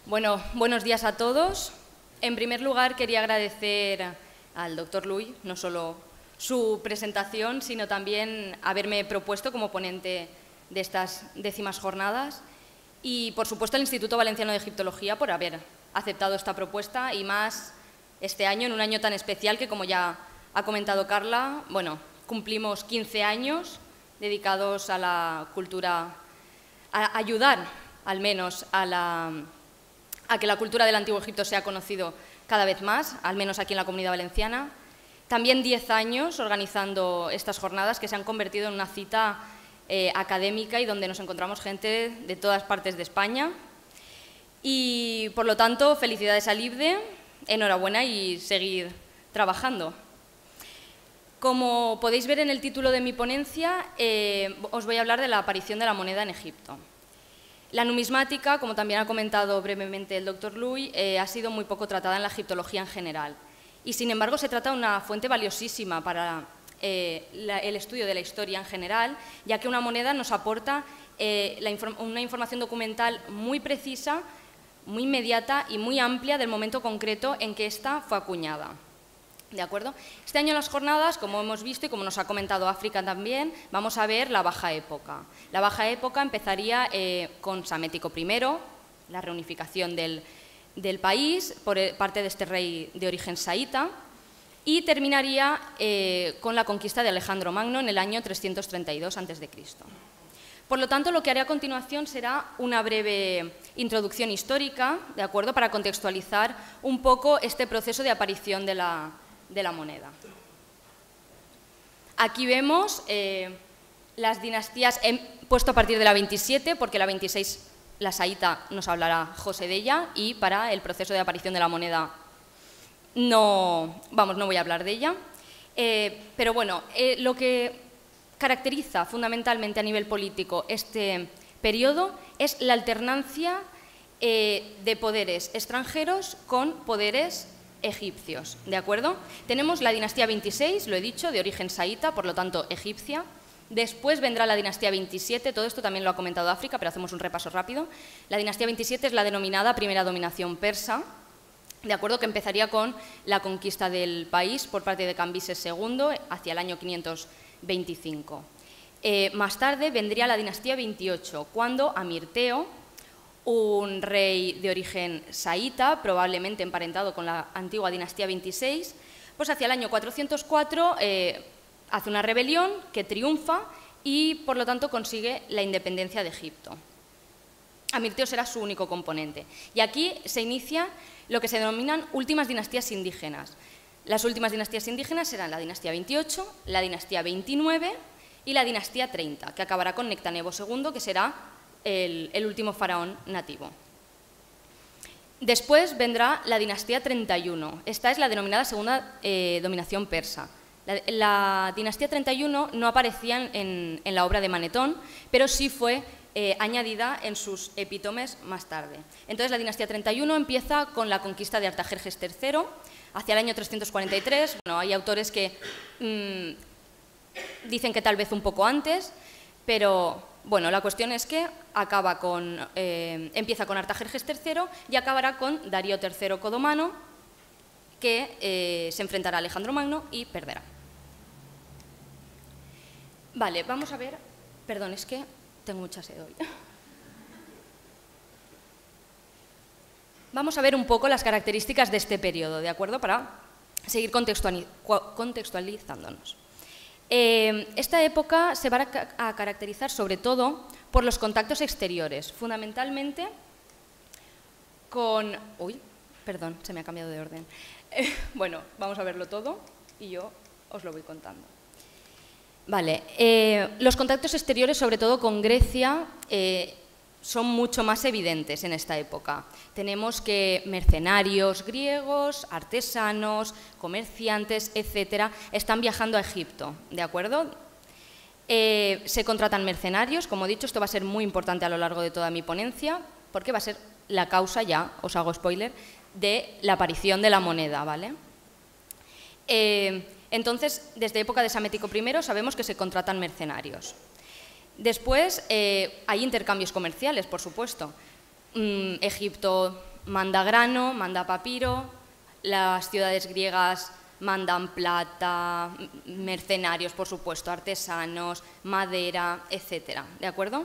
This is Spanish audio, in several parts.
Bueno, buenos días a todos. En primer lugar, quería agradecer al doctor Luy no solo su presentación, sino también haberme propuesto como ponente de estas 10º jornadas y, por supuesto, al Instituto Valenciano de Egiptología por haber aceptado esta propuesta y más este año, en un año tan especial que, como ya ha comentado Carla, bueno, cumplimos 15 años dedicados a la cultura, a ayudar al menos a que la cultura del Antiguo Egipto sea conocido cada vez más, al menos aquí en la Comunidad Valenciana. También 10 años organizando estas jornadas que se han convertido en una cita académica y donde nos encontramos gente de todas partes de España. Y, por lo tanto, felicidades al IBDE, enhorabuena y seguid trabajando. Como podéis ver en el título de mi ponencia, os voy a hablar de la aparición de la moneda en Egipto. La numismática, como también ha comentado brevemente el doctor Luy, ha sido muy poco tratada en la egiptología en general y, sin embargo, se trata de una fuente valiosísima para el estudio de la historia en general, ya que una moneda nos aporta una información documental muy precisa, muy inmediata y muy amplia del momento concreto en que ésta fue acuñada. ¿De acuerdo? Este año en las jornadas, como hemos visto y como nos ha comentado África también, vamos a ver la Baja Época. La Baja Época empezaría con Psamético I, la reunificación del país por parte de este rey de origen saíta, y terminaría con la conquista de Alejandro Magno en el año 332 a.C. Por lo tanto, lo que haré a continuación será una breve introducción histórica, ¿de acuerdo?, para contextualizar un poco este proceso de aparición de la moneda. Aquí vemos las dinastías, he puesto a partir de la 27, porque la 26, la saíta, nos hablará José de ella, y para el proceso de aparición de la moneda no voy a hablar de ella. Pero bueno, lo que caracteriza fundamentalmente a nivel político este periodo es la alternancia de poderes extranjeros con poderes egipcios, ¿de acuerdo? Tenemos la dinastía 26, lo he dicho, de origen saíta, por lo tanto egipcia. Después vendrá la dinastía 27, todo esto también lo ha comentado África, pero hacemos un repaso rápido. La dinastía 27 es la denominada primera dominación persa, ¿de acuerdo?, que empezaría con la conquista del país por parte de Cambises II hacia el año 525. Más tarde vendría la dinastía 28, cuando Amirteo, un rey de origen saíta, probablemente emparentado con la antigua dinastía 26, pues hacia el año 404 hace una rebelión que triunfa y, por lo tanto, consigue la independencia de Egipto. Amirteo será su único componente. Y aquí se inicia lo que se denominan últimas dinastías indígenas. Las últimas dinastías indígenas serán la dinastía 28, la dinastía 29 y la dinastía 30, que acabará con Nectanebo II, que será el último faraón nativo. Después vendrá la dinastía 31. Esta es la denominada segunda dominación persa. La dinastía 31 no aparecía en la obra de Manetón, pero sí fue añadida en sus epítomes más tarde. Entonces, la dinastía 31 empieza con la conquista de Artajerjes III hacia el año 343. Bueno, hay autores que dicen que tal vez un poco antes, pero bueno, la cuestión es que empieza con Artajerjes III y acabará con Darío III Codomano, que se enfrentará a Alejandro Magno y perderá. Vale, vamos a ver. Perdón, es que tengo mucha sed hoy. Vamos a ver un poco las características de este periodo, ¿de acuerdo?, para seguir contextualizándonos. Esta época se va a caracterizar sobre todo por los contactos exteriores, fundamentalmente con... Uy, perdón, se me ha cambiado de orden. Bueno, vamos a verlo todo y yo os lo voy contando. Vale, los contactos exteriores, sobre todo con Grecia, son mucho más evidentes en esta época. Tenemos que mercenarios griegos, artesanos, comerciantes, etcétera, están viajando a Egipto, ¿de acuerdo? Se contratan mercenarios, como he dicho, esto va a ser muy importante a lo largo de toda mi ponencia, porque va a ser la causa, ya os hago spoiler, de la aparición de la moneda, ¿vale? Entonces, desde época de Psamético I sabemos que se contratan mercenarios. Después hay intercambios comerciales, por supuesto. Egipto manda grano, manda papiro, las ciudades griegas mandan plata, mercenarios, por supuesto, artesanos, madera, etcétera, ¿de acuerdo?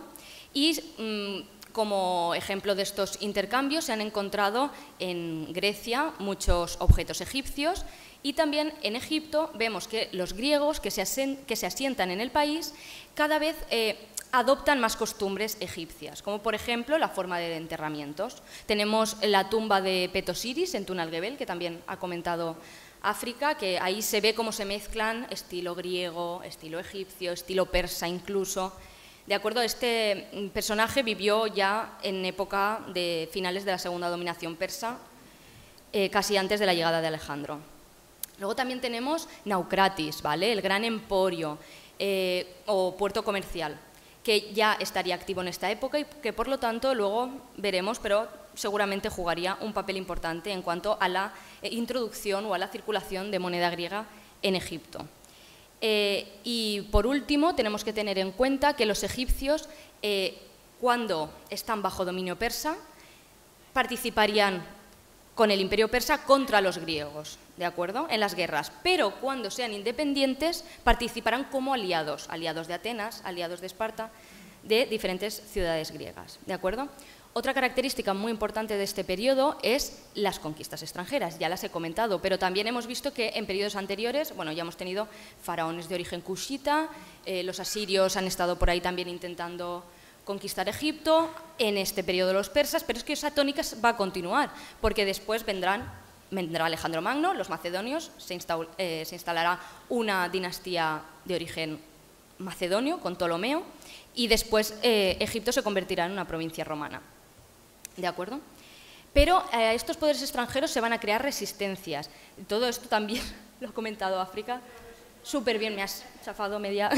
Y como ejemplo de estos intercambios se han encontrado en Grecia muchos objetos egipcios y también en Egipto vemos que los griegos que se asientan en el país cada vez adoptan más costumbres egipcias, como por ejemplo la forma de enterramientos. Tenemos la tumba de Petosiris en Tun al-Gebel, que también ha comentado África, que ahí se ve cómo se mezclan estilo griego, estilo egipcio, estilo persa incluso. De acuerdo, este personaje vivió ya en época de finales de la segunda dominación persa, casi antes de la llegada de Alejandro. Luego también tenemos Naucratis, ¿vale? El gran emporio o puerto comercial, que ya estaría activo en esta época y que por lo tanto luego veremos, pero seguramente jugaría un papel importante en cuanto a la introducción o a la circulación de moneda griega en Egipto. Y por último tenemos que tener en cuenta que los egipcios cuando están bajo dominio persa participarían con el imperio persa contra los griegos, ¿de acuerdo?, en las guerras, pero cuando sean independientes participarán como aliados, aliados de Atenas, aliados de Esparta, de diferentes ciudades griegas, ¿de acuerdo? Otra característica muy importante de este periodo es las conquistas extranjeras, ya las he comentado, pero también hemos visto que en periodos anteriores, bueno, ya hemos tenido faraones de origen cushita, los asirios han estado por ahí también intentando conquistar Egipto, en este periodo los persas, pero es que esa tónica va a continuar, porque después vendrá Alejandro Magno, los macedonios, se instalará una dinastía de origen macedonio con Ptolomeo y después Egipto se convertirá en una provincia romana, ¿de acuerdo? Pero a estos poderes extranjeros se van a crear resistencias, todo esto también lo ha comentado África, súper bien, me has chafado media...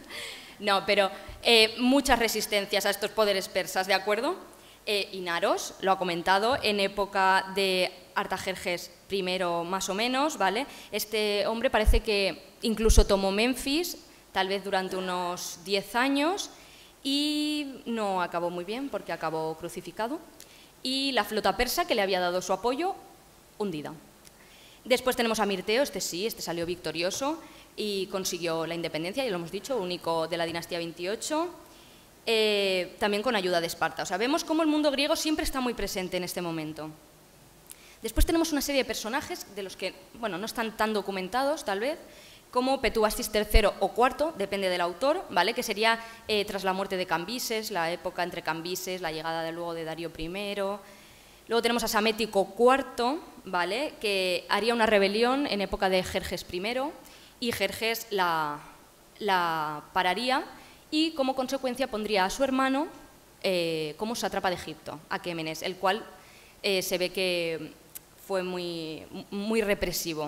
No, pero muchas resistencias a estos poderes persas, ¿de acuerdo? Inaros, lo ha comentado, en época de Artajerjes I más o menos, ¿vale? Este hombre parece que incluso tomó Menfis, tal vez durante unos 10 años, y no acabó muy bien porque acabó crucificado. Y la flota persa, que le había dado su apoyo, hundida. Después tenemos a Mirteo, este salió victorioso y consiguió la independencia, ya lo hemos dicho, único de la dinastía 28, también con ayuda de Esparta. O sea, vemos cómo el mundo griego siempre está muy presente en este momento. Después tenemos una serie de personajes de los que, bueno, no están tan documentados, tal vez, como Petubastis III o IV, depende del autor, ¿vale? Que sería tras la muerte de Cambises, la época entre Cambises, la llegada luego de Darío I. Luego tenemos a Samético IV, ¿vale? Que haría una rebelión en época de Jerjes I, y Jerjes la pararía y como consecuencia pondría a su hermano como sátrapa de Egipto, Aquémenes, el cual se ve que fue muy represivo.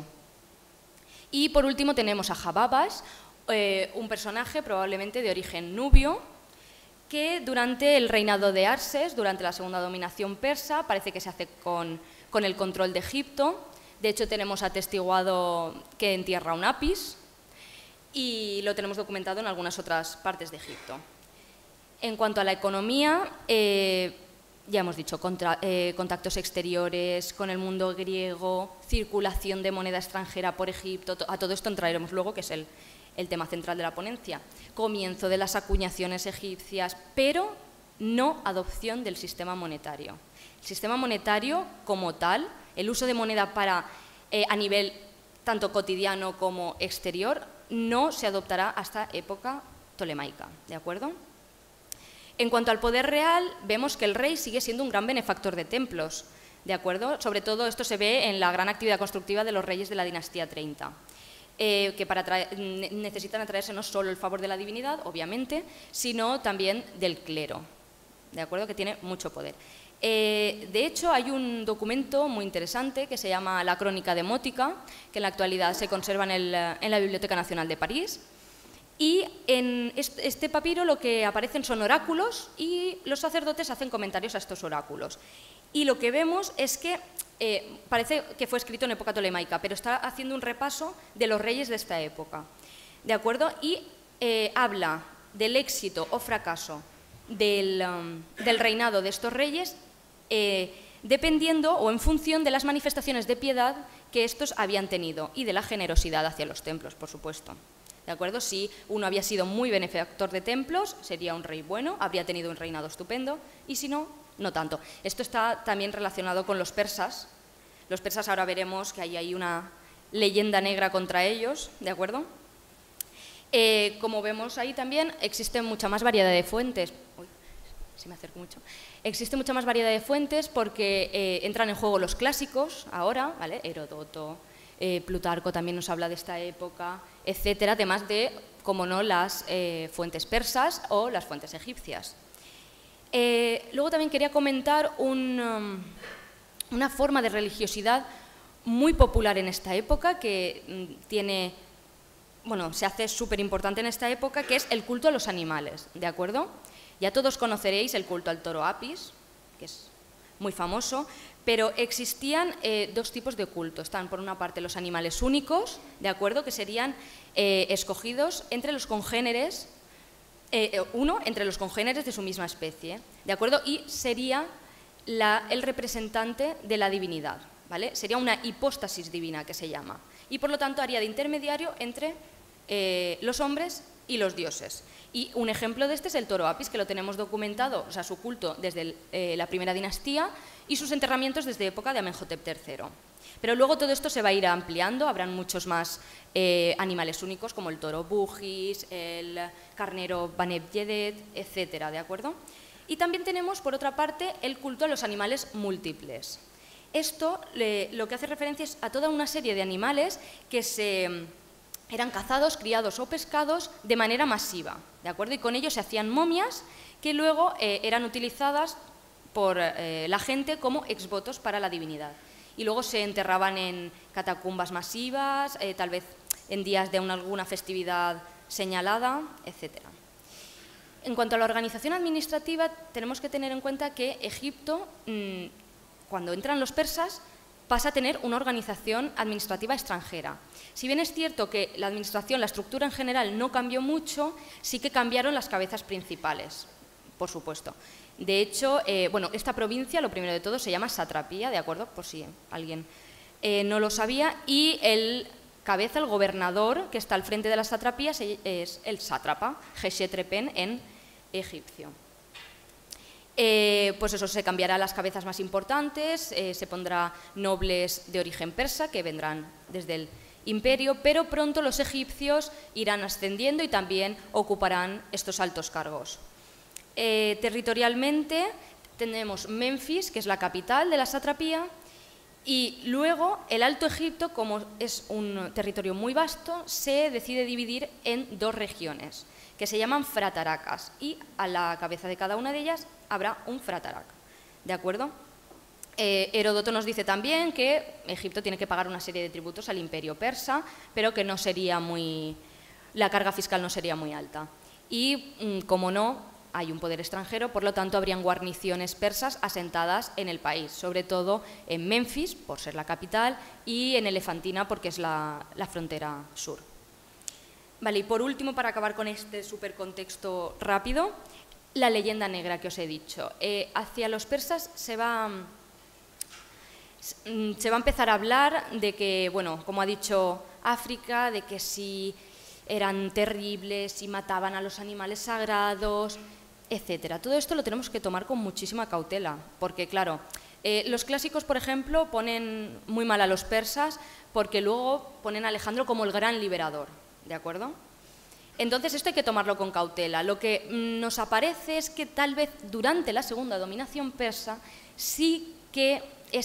Y por último tenemos a Jababas, un personaje probablemente de origen nubio, que durante el reinado de Arses, durante la segunda dominación persa, parece que se hace con el control de Egipto. De hecho, tenemos atestiguado que entierra un apis y lo tenemos documentado en algunas otras partes de Egipto. En cuanto a la economía, ya hemos dicho, contactos exteriores con el mundo griego, circulación de moneda extranjera por Egipto, a todo esto entraremos luego, que es el tema central de la ponencia. Comienzo de las acuñaciones egipcias, pero no adopción del sistema monetario. El sistema monetario como tal, el uso de moneda a nivel tanto cotidiano como exterior, no se adoptará hasta época ptolemaica, ¿de acuerdo? En cuanto al poder real, vemos que el rey sigue siendo un gran benefactor de templos, ¿de acuerdo? Sobre todo esto se ve en la gran actividad constructiva de los reyes de la dinastía 30, que necesitan atraerse no solo el favor de la divinidad, obviamente, sino también del clero, ¿de acuerdo? Que tiene mucho poder. De hecho, hay un documento muy interesante que se llama La Crónica Demótica, que en la actualidad se conserva en la Biblioteca Nacional de París. Y en este papiro lo que aparecen son oráculos y los sacerdotes hacen comentarios a estos oráculos. Y lo que vemos es que parece que fue escrito en época ptolemaica, pero está haciendo un repaso de los reyes de esta época, ¿de acuerdo? Y habla del éxito o fracaso del reinado de estos reyes dependiendo o en función de las manifestaciones de piedad que estos habían tenido y de la generosidad hacia los templos, por supuesto. ¿De acuerdo? Si uno había sido muy benefactor de templos, sería un rey bueno, habría tenido un reinado estupendo, y si no, no tanto. Esto está también relacionado con los persas. Los persas ahora veremos que hay ahí una leyenda negra contra ellos, ¿de acuerdo? Como vemos ahí también, existe mucha más variedad de fuentes. Uy, se me acerco mucho. Existe mucha más variedad de fuentes porque entran en juego los clásicos ahora, ¿vale? Heródoto, Plutarco también nos habla de esta época, etcétera, además de, como no, las fuentes persas o las fuentes egipcias. Luego también quería comentar una forma de religiosidad muy popular en esta época que se hace súper importante en esta época, que es el culto a los animales, ¿de acuerdo? Ya todos conoceréis el culto al toro Apis, que es muy famoso, pero existían dos tipos de culto. Están, por una parte, los animales únicos, ¿de acuerdo?, que serían escogidos entre los congéneres, entre los congéneres de su misma especie, ¿de acuerdo?, y sería el representante de la divinidad, ¿vale? Sería una hipóstasis divina, que se llama, y por lo tanto haría de intermediario entre los hombres y los dioses. Y un ejemplo de este es el toro Apis, que lo tenemos documentado, o sea, su culto desde la primera dinastía y sus enterramientos desde época de Amenhotep III. Pero luego todo esto se va a ir ampliando, habrán muchos más animales únicos como el toro Bugis, el carnero Baneb Yedet, etcétera, ¿de acuerdo? Y también tenemos, por otra parte, el culto a los animales múltiples. Esto lo que hace referencia es a toda una serie de animales que eran cazados, criados o pescados de manera masiva, ¿de acuerdo? Y con ellos se hacían momias que luego eran utilizadas por la gente como exvotos para la divinidad. Y luego se enterraban en catacumbas masivas, tal vez en días de alguna festividad señalada, etc. En cuanto a la organización administrativa, tenemos que tener en cuenta que Egipto, cuando entran los persas, pasa a tener una organización administrativa extranjera. Si bien es cierto que la administración, la estructura en general no cambió mucho, sí que cambiaron las cabezas principales, por supuesto. De hecho, esta provincia, lo primero de todo, se llama satrapía, ¿de acuerdo? Por si alguien no lo sabía, y el gobernador que está al frente de las satrapías es el sátrapa, Geshetrepen en egipcio. Pues eso, se cambiará las cabezas más importantes, se pondrá nobles de origen persa que vendrán desde el imperio, pero pronto los egipcios irán ascendiendo y también ocuparán estos altos cargos. Territorialmente tenemos Menfis, que es la capital de la satrapía, y luego el Alto Egipto, como es un territorio muy vasto, se decide dividir en dos regiones, que se llaman frataracas, y a la cabeza de cada una de ellas habrá un fratarac, ¿de acuerdo? Heródoto nos dice también que Egipto tiene que pagar una serie de tributos al imperio persa, pero que la carga fiscal no sería muy alta. Y, como no, hay un poder extranjero, por lo tanto habrían guarniciones persas asentadas en el país, sobre todo en Menfis, por ser la capital, y en Elefantina, porque es la frontera sur. Vale, y por último, para acabar con este supercontexto rápido, la leyenda negra que os he dicho. Hacia los persas se va a empezar a hablar de que, bueno, como ha dicho África, de que si eran terribles, si mataban a los animales sagrados, etcétera. Todo esto lo tenemos que tomar con muchísima cautela, porque claro, los clásicos, por ejemplo, ponen muy mal a los persas porque luego ponen a Alejandro como el gran liberador, ¿de acuerdo? Entonces esto hay que tomarlo con cautela. Lo que nos aparece es que tal vez durante la segunda dominación persa sí que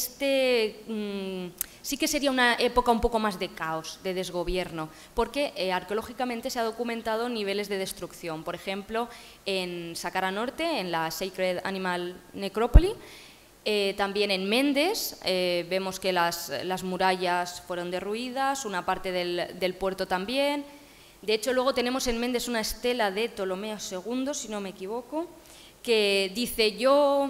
sería una época un poco más de caos, de desgobierno, porque arqueológicamente se ha documentado niveles de destrucción. Por ejemplo, en Saqqara Norte, en la Sacred Animal Necropoli, también en Mendes vemos que las murallas fueron derruidas, una parte del puerto también. De hecho, luego tenemos en Mendes una estela de Ptolomeo II, si no me equivoco, que dice: yo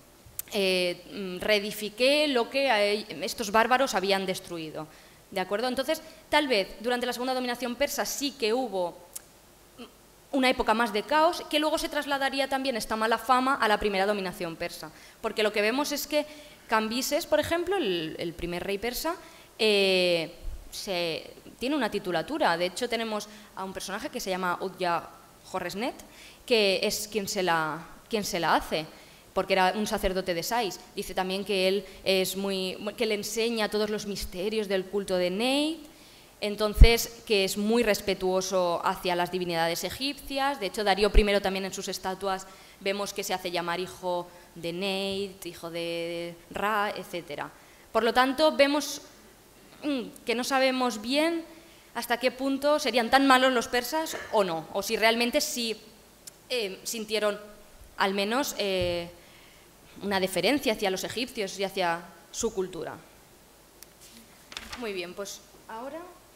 reedifiqué lo que estos bárbaros habían destruido. ¿De acuerdo? Entonces, tal vez durante la segunda dominación persa sí que hubo una época más de caos, que luego se trasladaría también esta mala fama a la primera dominación persa. Porque lo que vemos es que Cambises, por ejemplo, el primer rey persa, tiene una titulatura. De hecho, tenemos a un personaje que se llama Udja Horresnet, que es quien se la hace, porque era un sacerdote de Sais. Dice también que él que le enseña todos los misterios del culto de Neit. Entonces, que es muy respetuoso hacia las divinidades egipcias. De hecho, Darío I también en sus estatuas vemos que se hace llamar hijo de Neit, hijo de Ra, etc. Por lo tanto, vemos que no sabemos bien hasta qué punto serían tan malos los persas o no, o si realmente sí sintieron al menos una deferencia hacia los egipcios y hacia su cultura. Muy bien, pues ahora...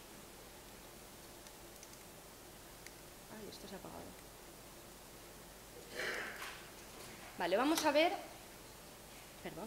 Esto se ha apagado. Vale, vamos a ver... Perdón.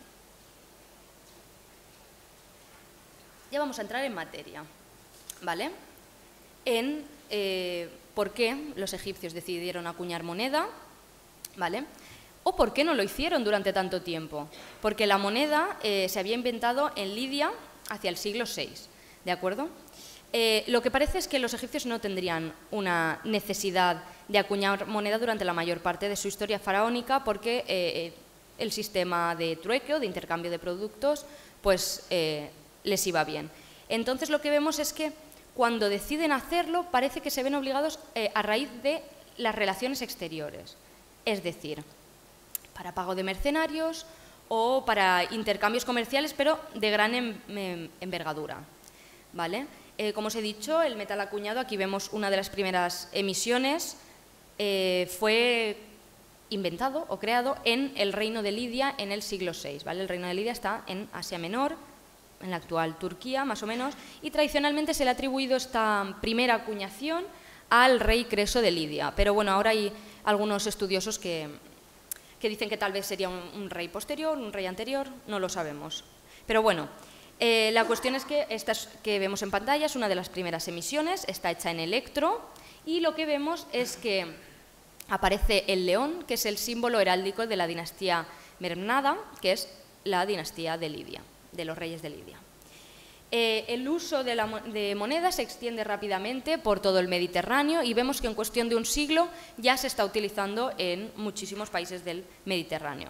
Ya vamos a entrar en materia, ¿vale? En por qué los egipcios decidieron acuñar moneda, ¿vale? O por qué no lo hicieron durante tanto tiempo. Porque la moneda se había inventado en Lidia hacia el siglo VI, ¿de acuerdo? Lo que parece es que los egipcios no tendrían una necesidad de acuñar moneda durante la mayor parte de su historia faraónica porque el sistema de trueque o de intercambio de productos pues les iba bien. Entonces lo que vemos es que cuando deciden hacerlo parece que se ven obligados a raíz de las relaciones exteriores, es decir, para pago de mercenarios o para intercambios comerciales, pero de gran envergadura, ¿vale? Como os he dicho, el metal acuñado, aquí vemos una de las primeras emisiones, fue inventado o creado en el reino de Lidia en el siglo VI, ¿vale? El reino de Lidia está en Asia Menor, en la actual Turquía, más o menos, y tradicionalmente se le ha atribuido esta primera acuñación al rey Creso de Lidia. Pero bueno, ahora hay algunos estudiosos que dicen que tal vez sería un rey posterior, un rey anterior, no lo sabemos. Pero bueno, la cuestión es que esta que vemos en pantalla es una de las primeras emisiones, está hecha en electro, y lo que vemos es que aparece el león, que es el símbolo heráldico de la dinastía Memnada, que es la dinastía de Lidia, de los reyes de Lidia. El uso de moneda se extiende rápidamente por todo el Mediterráneo y vemos que en cuestión de un siglo ya se está utilizando en muchísimos países del Mediterráneo.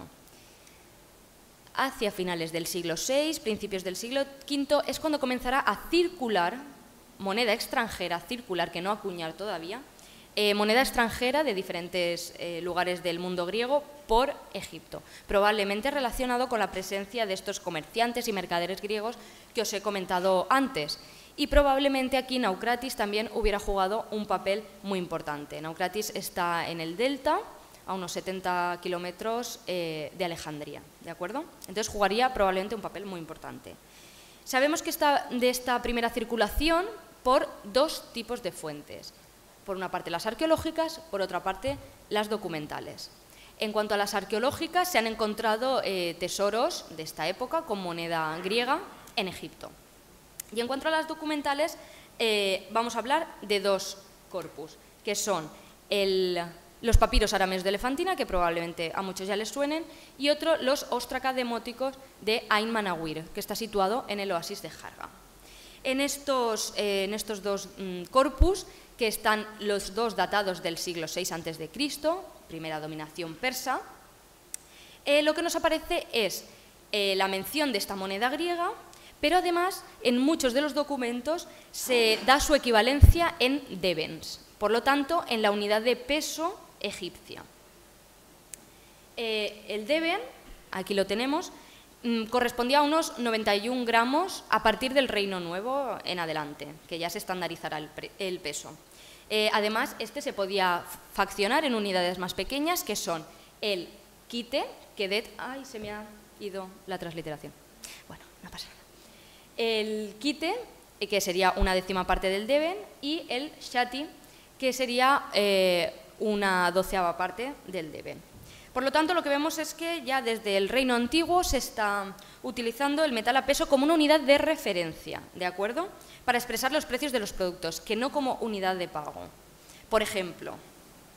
Hacia finales del siglo VI, principios del siglo V, es cuando comenzará a circular moneda extranjera, circular que no acuñar todavía, moneda extranjera de diferentes lugares del mundo griego por Egipto, probablemente relacionado con la presencia de estos comerciantes y mercaderes griegos que os he comentado antes. Y probablemente aquí Naucratis también hubiera jugado un papel muy importante. Naucratis está en el delta, a unos 70 kilómetros de Alejandría, ¿de acuerdo? Entonces jugaría probablemente un papel muy importante. Sabemos que de esta primera circulación por dos tipos de fuentes. Por una parte las arqueológicas, por otra parte las documentales. En cuanto a las arqueológicas, se han encontrado tesoros de esta época con moneda griega en Egipto. Y en cuanto a las documentales, vamos a hablar de dos corpus, que son los papiros arameos de Elefantina, que probablemente a muchos ya les suenen, y otro, los ostracademóticos de Ain Manawir, que está situado en el oasis de Jarga. En estos dos corpus, que están los dos datados del siglo VI a.C., primera dominación persa, lo que nos aparece es la mención de esta moneda griega, pero además en muchos de los documentos se da su equivalencia en devens, por lo tanto en la unidad de peso egipcia. El deven, aquí lo tenemos, correspondía a unos 91 gramos a partir del Reino Nuevo en adelante, que ya se estandarizará el peso. Además, este se podía faccionar en unidades más pequeñas, que son el quite, ay, se me ha ido la transliteración. Bueno, no pasa nada. El quite, que sería una décima parte del deven, y el shati, que sería una doceava parte del deven. Por lo tanto, lo que vemos es que ya desde el Reino Antiguo se está utilizando el metal a peso como una unidad de referencia, ¿de acuerdo?, para expresar los precios de los productos, que no como unidad de pago. Por ejemplo,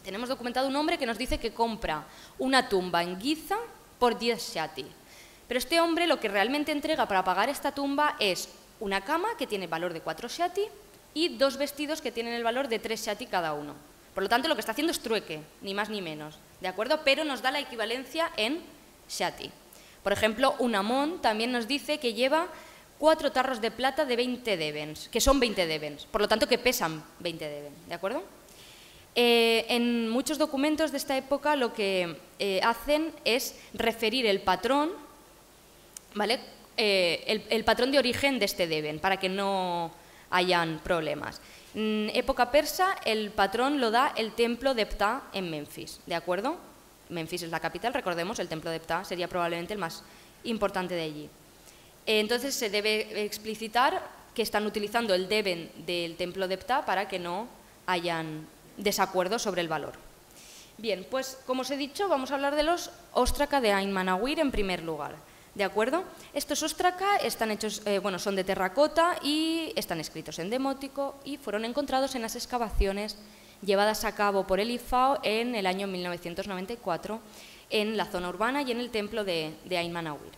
tenemos documentado un hombre que nos dice que compra una tumba en Giza por 10 shati. Pero este hombre lo que realmente entrega para pagar esta tumba es una cama que tiene valor de 4 shati y 2 vestidos que tienen el valor de 3 shati cada uno. Por lo tanto, lo que está haciendo es trueque, ni más ni menos, ¿de acuerdo? Pero nos da la equivalencia en shati. Por ejemplo, Unamón también nos dice que lleva 4 tarros de plata de 20 devens, que son 20 devens, por lo tanto que pesan 20 devens, ¿de acuerdo? En muchos documentos de esta época lo que hacen es referir el patrón, ¿vale? El patrón de origen de este deven, para que no hayan problemas. En época persa, el patrón lo da el templo de Ptah en Memphis, ¿de acuerdo? Memphis es la capital, recordemos, el templo de Ptah sería probablemente el más importante de allí. Entonces se debe explicitar que están utilizando el deven del templo de Ptah para que no hayan desacuerdos sobre el valor. Bien, pues como os he dicho, vamos a hablar de los óstraca de Ain Manawir en primer lugar. ¿De acuerdo? Estos óstraca están hechos, son de terracota y están escritos en demótico y fueron encontrados en las excavaciones llevadas a cabo por el IFAO en el año 1994 en la zona urbana y en el templo de Ain Manawir.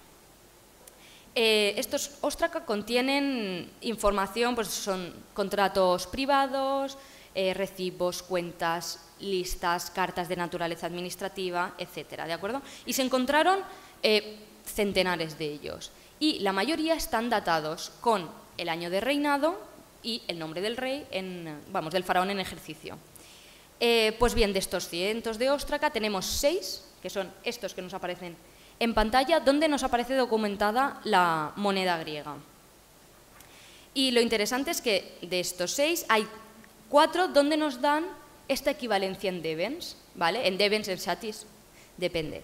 Estos óstraca contienen información, pues son contratos privados, recibos, cuentas, listas, cartas de naturaleza administrativa, etcétera, ¿de acuerdo? Y se encontraron centenares de ellos y la mayoría están datados con el año de reinado y el nombre del rey, del faraón en ejercicio. Pues bien, de estos cientos de óstraca tenemos 6, que son estos que nos aparecen en pantalla, donde nos aparece documentada la moneda griega. Y lo interesante es que de estos 6 hay 4 donde nos dan esta equivalencia en devens, ¿vale? En devens, en shatis, depende.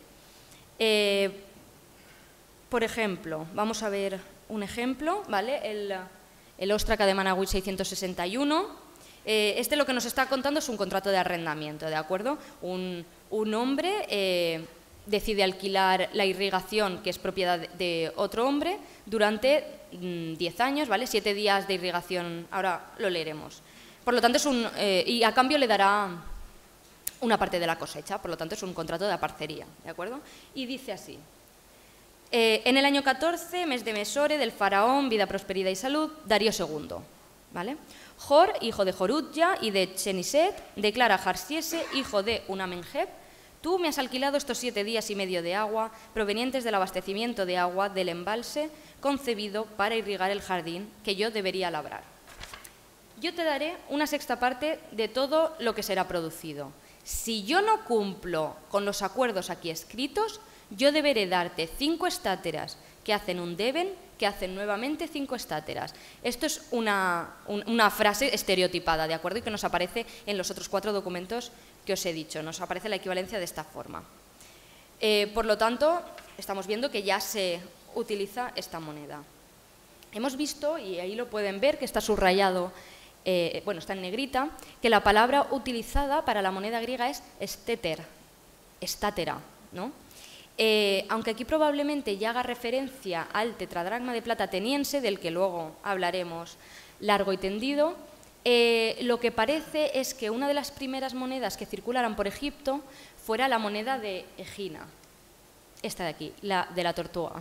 Por ejemplo, vamos a ver un ejemplo, ¿vale? El óstraca de Manawir 661. Lo que nos está contando es un contrato de arrendamiento, ¿de acuerdo? Un hombre decide alquilar la irrigación, que es propiedad de otro hombre, durante 10 años, ¿vale? 7 días de irrigación, ahora lo leeremos. Por lo tanto, y a cambio le dará una parte de la cosecha, por lo tanto es un contrato de aparcería, ¿de acuerdo? Y dice así: en el año 14, mes de Mesore, del faraón, vida, prosperidad y salud, Darío II, ¿vale? Jor, hijo de Jorutya y de Cheniset, declara a Jarsiese, hijo de Unamenheb: tú me has alquilado estos 7 días y medio de agua provenientes del abastecimiento de agua del embalse concebido para irrigar el jardín que yo debería labrar. Yo te daré una sexta parte de todo lo que será producido. Si yo no cumplo con los acuerdos aquí escritos, yo deberé darte 5 estáteras que hacen un deven, que hacen nuevamente 5 estáteras. Esto es una frase estereotipada, ¿de acuerdo? Y que nos aparece en los otros 4 documentos que os he dicho. Nos aparece la equivalencia de esta forma. Por lo tanto, estamos viendo que ya se utiliza esta moneda. Hemos visto, y ahí lo pueden ver, que está subrayado, está en negrita, que la palabra utilizada para la moneda griega es estátera, ¿no? Aunque aquí probablemente ya haga referencia al tetradracma de plata ateniense, del que luego hablaremos largo y tendido, lo que parece es que una de las primeras monedas que circularan por Egipto fuera la moneda de Egina, esta de aquí, la de la tortuga.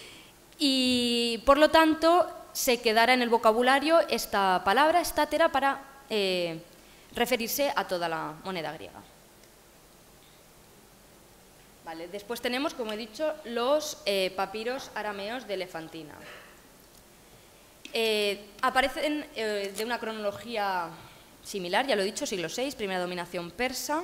Y por lo tanto se quedará en el vocabulario esta palabra, estátera, para referirse a toda la moneda griega. Vale, después tenemos, como he dicho, los papiros arameos de Elefantina. Aparecen de una cronología similar, ya lo he dicho, siglo VI, primera dominación persa.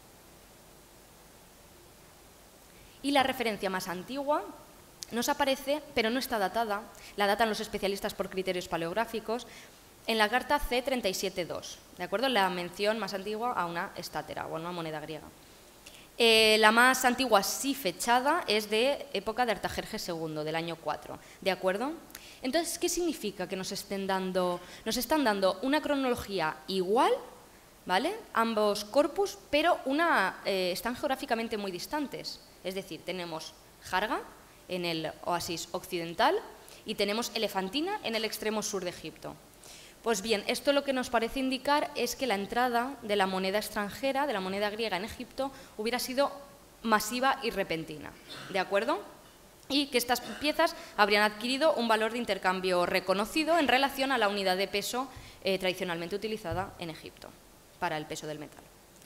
Y la referencia más antigua nos aparece, pero no está datada, la datan los especialistas por criterios paleográficos, en la carta C37-2, ¿de acuerdo? La mención más antigua a una estátera o a una moneda griega. La más antigua sí fechada es de época de Artajerjes II, del año 4, ¿de acuerdo? Entonces, ¿qué significa que nos están dando una cronología igual, ¿vale? Ambos corpus, pero están geográficamente muy distantes. Es decir, tenemos Jarga en el oasis occidental y tenemos Elefantina en el extremo sur de Egipto. Pues bien, esto lo que nos parece indicar es que la entrada de la moneda extranjera, de la moneda griega en Egipto, hubiera sido masiva y repentina, ¿de acuerdo? Y que estas piezas habrían adquirido un valor de intercambio reconocido en relación a la unidad de peso tradicionalmente utilizada en Egipto para el peso del metal.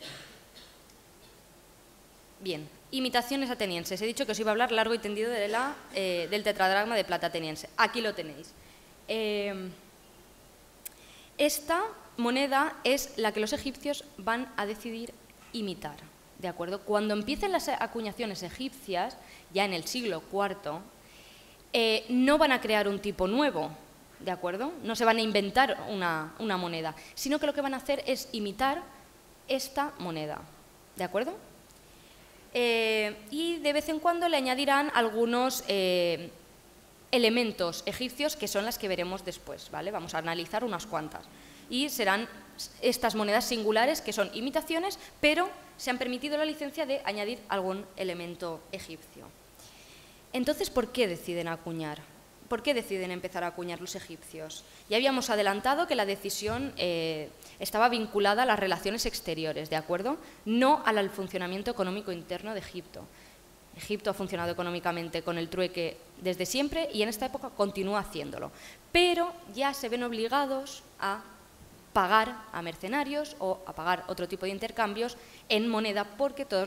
Bien, imitaciones atenienses. He dicho que os iba a hablar largo y tendido de del tetradracma de plata ateniense. Aquí lo tenéis. Esta moneda es la que los egipcios van a decidir imitar, ¿de acuerdo? Cuando empiecen las acuñaciones egipcias, ya en el siglo IV, no van a crear un tipo nuevo, ¿de acuerdo? No se van a inventar una moneda, sino que lo que van a hacer es imitar esta moneda, ¿de acuerdo? Y de vez en cuando le añadirán algunos elementos egipcios que son las que veremos después, ¿vale? Vamos a analizar unas cuantas. Y serán estas monedas singulares que son imitaciones, pero se han permitido la licencia de añadir algún elemento egipcio. Entonces, ¿por qué deciden acuñar? ¿Por qué deciden empezar a acuñar los egipcios? Ya habíamos adelantado que la decisión estaba vinculada a las relaciones exteriores, ¿de acuerdo? No al funcionamiento económico interno de Egipto. Egipto ha funcionado económicamente con el trueque desde siempre y en esta época continúa haciéndolo. Pero ya se ven obligados a pagar a mercenarios o a pagar otro tipo de intercambios en moneda porque todos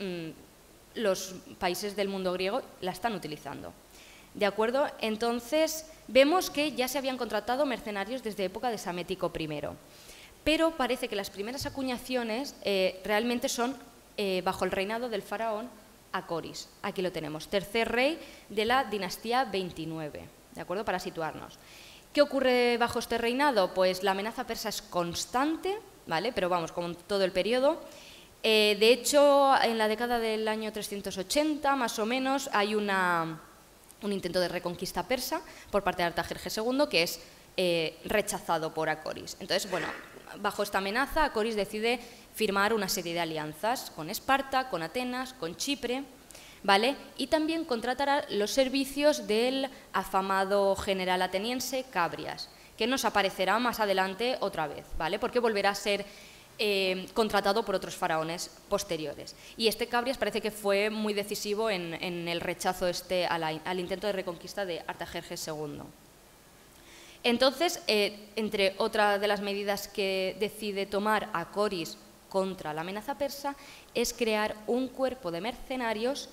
los países del mundo griego la están utilizando. ¿De acuerdo? Entonces, vemos que ya se habían contratado mercenarios desde época de Psamético I. Pero parece que las primeras acuñaciones realmente son bajo el reinado del faraón Acoris. Aquí lo tenemos, tercer rey de la dinastía 29, ¿de acuerdo? Para situarnos. ¿Qué ocurre bajo este reinado? Pues la amenaza persa es constante, ¿vale? Pero vamos, como en todo el periodo. De hecho, en la década del año 380, más o menos, hay un intento de reconquista persa por parte de Artajerjes II que es rechazado por Acoris. Entonces, bueno, bajo esta amenaza, Acoris decide firmar una serie de alianzas con Esparta, con Atenas, con Chipre, ¿vale? Y también contratará los servicios del afamado general ateniense Cabrias, que nos aparecerá más adelante otra vez, ¿vale? Porque volverá a ser contratado por otros faraones posteriores. Y este Cabrias parece que fue muy decisivo en el rechazo al intento de reconquista de Artajerjes II. Entonces, entre otras de las medidas que decide tomar Acoris contra la amenaza persa es crear un cuerpo de mercenarios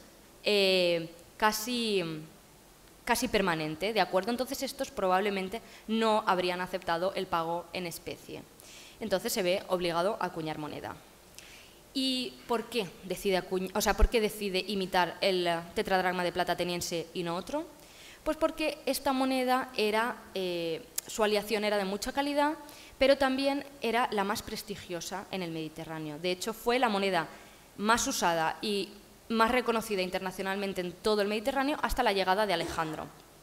casi permanente, ¿de acuerdo? Entonces estos probablemente no habrían aceptado el pago en especie. Entonces se ve obligado a acuñar moneda. ¿Y por qué decide imitar el tetradracma de plata ateniense y no otro? Pues porque esta moneda su aleación era de mucha calidad, pero también era la más prestigiosa en el Mediterráneo. De hecho, fue la moneda más usada y más reconocida internacionalmente en todo el Mediterráneo hasta la llegada de Alejandro.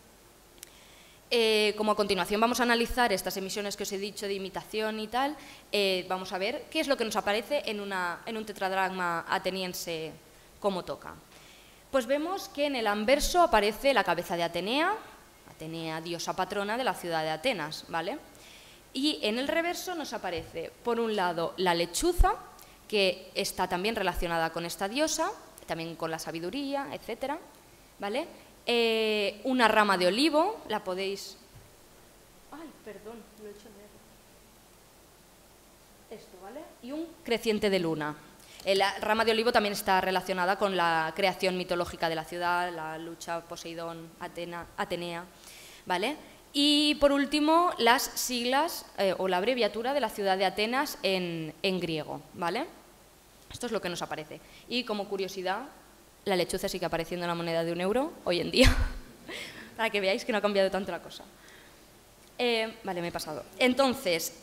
Como a continuación vamos a analizar estas emisiones que os he dicho de imitación y tal, vamos a ver qué es lo que nos aparece en un tetradracma ateniense como toca. Pues vemos que en el anverso aparece la cabeza de Atenea, diosa patrona de la ciudad de Atenas, ¿vale? Y en el reverso nos aparece, por un lado, la lechuza, que está también relacionada con esta diosa, también con la sabiduría, etcétera, ¿vale? Una rama de olivo, la podéis... Ay, perdón, lo he hecho negro. Esto, ¿vale? Y un creciente de luna. La rama de olivo también está relacionada con la creación mitológica de la ciudad, la lucha Poseidón, Atenea, ¿vale? Y por último, las siglas o la abreviatura de la ciudad de Atenas en griego, ¿vale? Esto es lo que nos aparece. Y como curiosidad, la lechuza sigue apareciendo en la moneda de €1 hoy en día, para que veáis que no ha cambiado tanto la cosa. Vale, me he pasado. Entonces,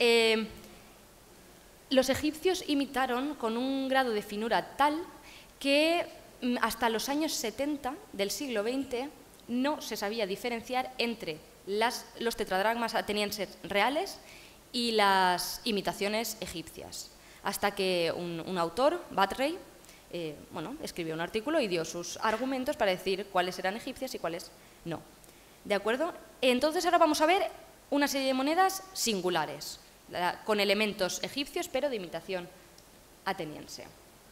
los egipcios imitaron con un grado de finura tal que hasta los años 70 del siglo XX no se sabía diferenciar entre los tetradracmas atenienses reales y las imitaciones egipcias, hasta que un autor, Batrey, escribió un artículo y dio sus argumentos para decir cuáles eran egipcias y cuáles no. ¿De acuerdo? Entonces ahora vamos a ver una serie de monedas singulares, con elementos egipcios, pero de imitación ateniense.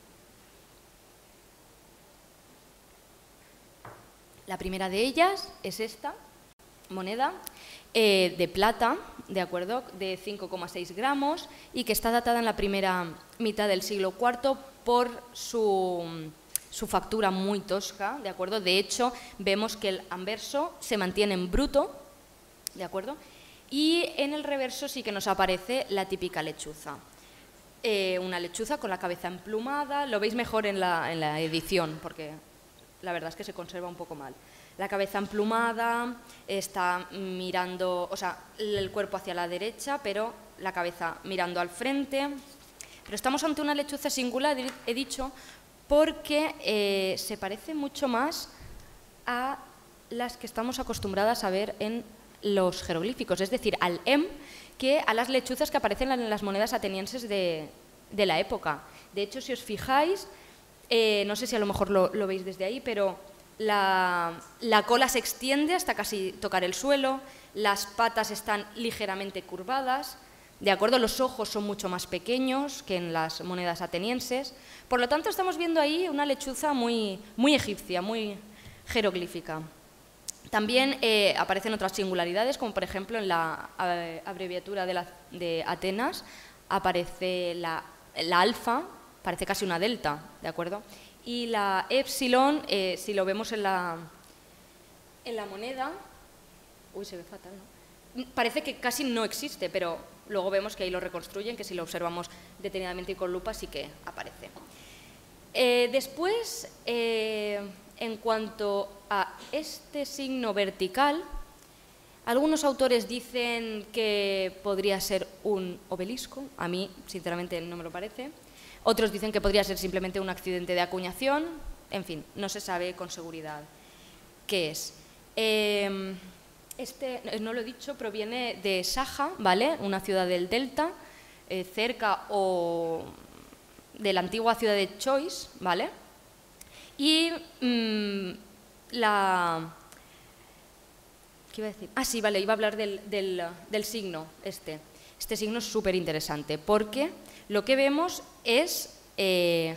La primera de ellas es esta moneda de plata, ¿de acuerdo?, de 5,6 gramos y que está datada en la primera mitad del siglo IV por su factura muy tosca, ¿de acuerdo? De hecho, vemos que el anverso se mantiene en bruto, ¿de acuerdo? Y en el reverso sí que nos aparece la típica lechuza. Una lechuza con la cabeza emplumada, lo veis mejor en la edición, porque la verdad es que se conserva un poco mal. La cabeza emplumada, está mirando, o sea, el cuerpo hacia la derecha, pero la cabeza mirando al frente. Pero estamos ante una lechuza singular, he dicho, porque se parece mucho más a las que estamos acostumbradas a ver en los jeroglíficos, es decir, al em, que a las lechuzas que aparecen en las monedas atenienses de la época. De hecho, si os fijáis, no sé si a lo mejor lo veis desde ahí, pero la cola se extiende hasta casi tocar el suelo, las patas están ligeramente curvadas, ¿de acuerdo? Los ojos son mucho más pequeños que en las monedas atenienses. Por lo tanto, estamos viendo ahí una lechuza muy egipcia, muy jeroglífica. También aparecen otras singularidades, como por ejemplo en la abreviatura de Atenas aparece la alfa, parece casi una delta, ¿de acuerdo? Y la epsilon, si lo vemos en la moneda, uy, se ve fatal, ¿no? Parece que casi no existe, pero luego vemos que ahí lo reconstruyen, que si lo observamos detenidamente y con lupa sí que aparece. Después, en cuanto a este signo vertical, algunos autores dicen que podría ser un obelisco, a mí sinceramente no me lo parece. Otros dicen que podría ser simplemente un accidente de acuñación, en fin, no se sabe con seguridad qué es. Este, no lo he dicho, proviene de Saja, ¿vale?, una ciudad del delta, cerca o de la antigua ciudad de Chois, ¿vale? Y ¿qué iba a decir? Ah, sí, vale, iba a hablar del signo este. Este signo es súper interesante porque lo que vemos es el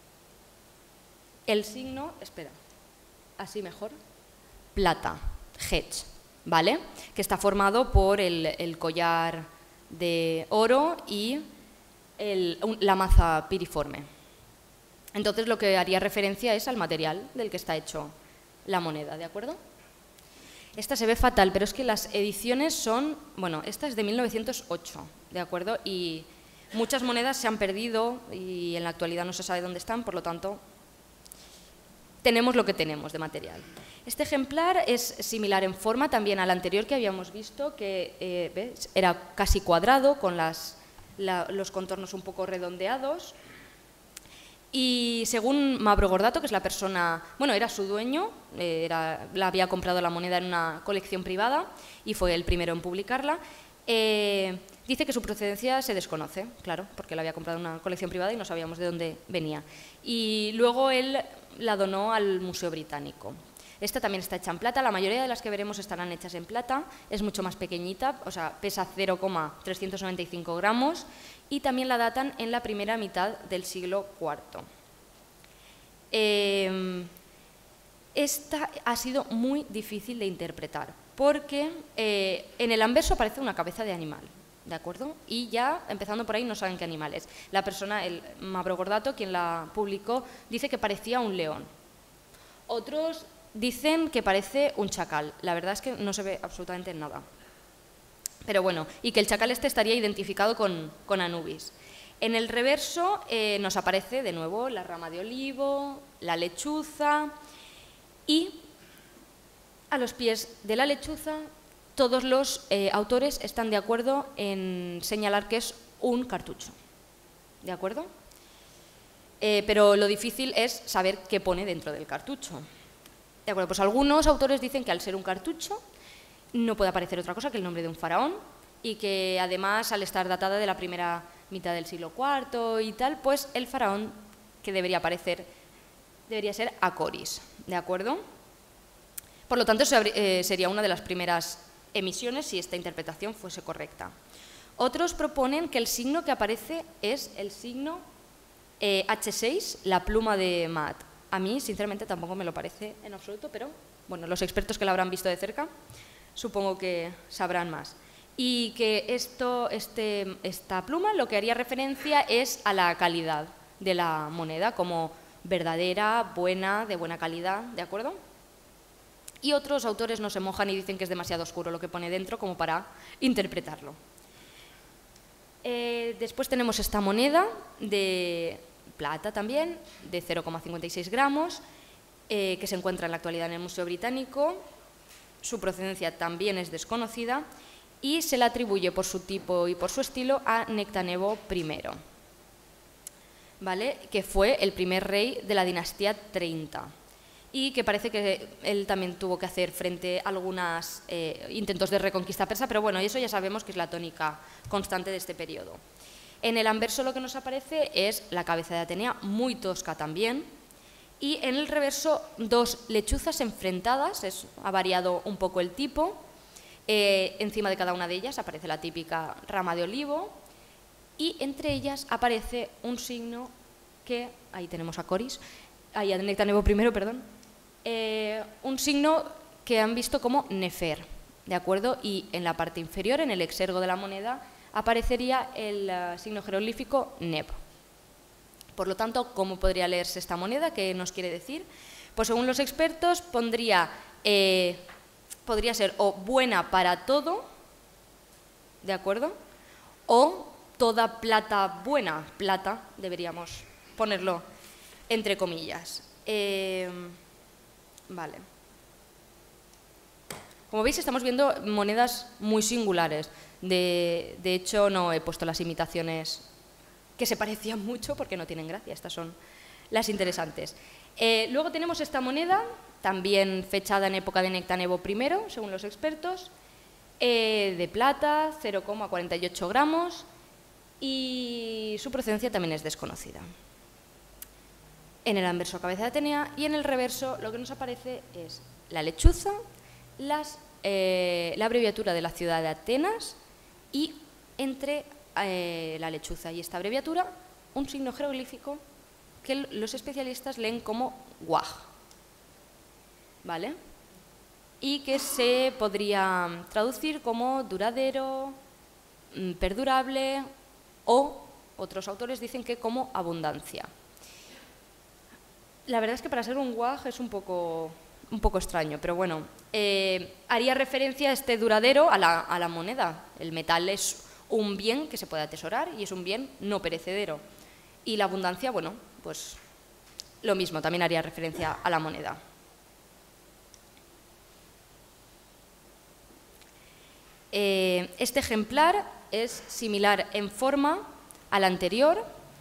signo, espera, así mejor, plata, hedge, ¿vale? Que está formado por el collar de oro y la maza piriforme. Entonces lo que haría referencia es al material del que está hecho la moneda, ¿de acuerdo? Esta se ve fatal, pero es que las ediciones son, bueno, esta es de 1908, ¿de acuerdo? Y muchas monedas se han perdido y en la actualidad no se sabe dónde están, por lo tanto, tenemos lo que tenemos de material. Este ejemplar es similar en forma también al anterior que habíamos visto, que ¿ves?, era casi cuadrado, con los contornos un poco redondeados. Y según Mavrogordato, que es la persona, bueno, era su dueño, la había comprado la moneda en una colección privada y fue el primero en publicarla, dice que su procedencia se desconoce, claro, porque la había comprado en una colección privada y no sabíamos de dónde venía. Y luego él la donó al Museo Británico. Esta también está hecha en plata, la mayoría de las que veremos estarán hechas en plata, es mucho más pequeñita, o sea, pesa 0,395 gramos y también la datan en la primera mitad del siglo IV. Esta ha sido muy difícil de interpretar porque en el anverso aparece una cabeza de animal, ¿de acuerdo? Y ya, empezando por ahí, no saben qué animal es. La persona, el Mavrogordato, quien la publicó, dice que parecía un león. Otros dicen que parece un chacal. La verdad es que no se ve absolutamente nada. Pero bueno, y que el chacal este estaría identificado con Anubis. En el reverso nos aparece de nuevo la rama de olivo, la lechuza y a los pies de la lechuza todos los autores están de acuerdo en señalar que es un cartucho. ¿De acuerdo? Pero lo difícil es saber qué pone dentro del cartucho. De acuerdo, pues algunos autores dicen que al ser un cartucho no puede aparecer otra cosa que el nombre de un faraón y que además al estar datada de la primera mitad del siglo IV y tal, pues el faraón que debería aparecer debería ser Acoris, ¿de acuerdo? Por lo tanto sería una de las primeras emisiones si esta interpretación fuese correcta. Otros proponen que el signo que aparece es el signo H6, la pluma de Maat. A mí, sinceramente, tampoco me lo parece en absoluto, pero bueno, los expertos que la habrán visto de cerca supongo que sabrán más. Y que esta pluma lo que haría referencia es a la calidad de la moneda, como verdadera, buena, de buena calidad, ¿de acuerdo? Y otros autores no se mojan y dicen que es demasiado oscuro lo que pone dentro como para interpretarlo. Después tenemos esta moneda de plata también, de 0,56 gramos, que se encuentra en la actualidad en el Museo Británico. Su procedencia también es desconocida y se le atribuye por su tipo y por su estilo a Nectanebo I, ¿vale? Que fue el primer rey de la dinastía 30 y que parece que él también tuvo que hacer frente a algunos intentos de reconquista persa, pero bueno, eso ya sabemos que es la tónica constante de este periodo. En el anverso lo que nos aparece es la cabeza de Atenea, muy tosca también, y en el reverso dos lechuzas enfrentadas, ha variado un poco el tipo. Encima de cada una de ellas aparece la típica rama de olivo y entre ellas aparece un signo que, ahí tenemos a Coris, a Nectanebo I, perdón, un signo que han visto como Nefer, ¿de acuerdo? Y en la parte inferior, en el exergo de la moneda, aparecería el signo jeroglífico Neb. Por lo tanto, ¿cómo podría leerse esta moneda? ¿Qué nos quiere decir? Pues según los expertos podría ser o buena para todo, ¿de acuerdo? O toda plata buena, plata, deberíamos ponerlo entre comillas. Vale. Como veis, estamos viendo monedas muy singulares. De hecho, no he puesto las imitaciones que se parecían mucho porque no tienen gracia. Estas son las interesantes. Luego tenemos esta moneda, también fechada en época de Nectanebo I, según los expertos, de plata, 0,48 gramos, y su procedencia también es desconocida. En el anverso, cabeza de Atenea, y en el reverso lo que nos aparece es la lechuza, la abreviatura de la ciudad de Atenas y entre la lechuza y esta abreviatura un signo jeroglífico que los especialistas leen como Waj, ¿vale? Y que se podría traducir como duradero, perdurable o otros autores dicen que como abundancia. La verdad es que para ser un Waj es un poco extraño, pero bueno, haría referencia a este duradero a la moneda. El metal es un bien que se puede atesorar y es un bien no perecedero. Y la abundancia, bueno, pues lo mismo, también haría referencia a la moneda. Este ejemplar es similar en forma al anterior,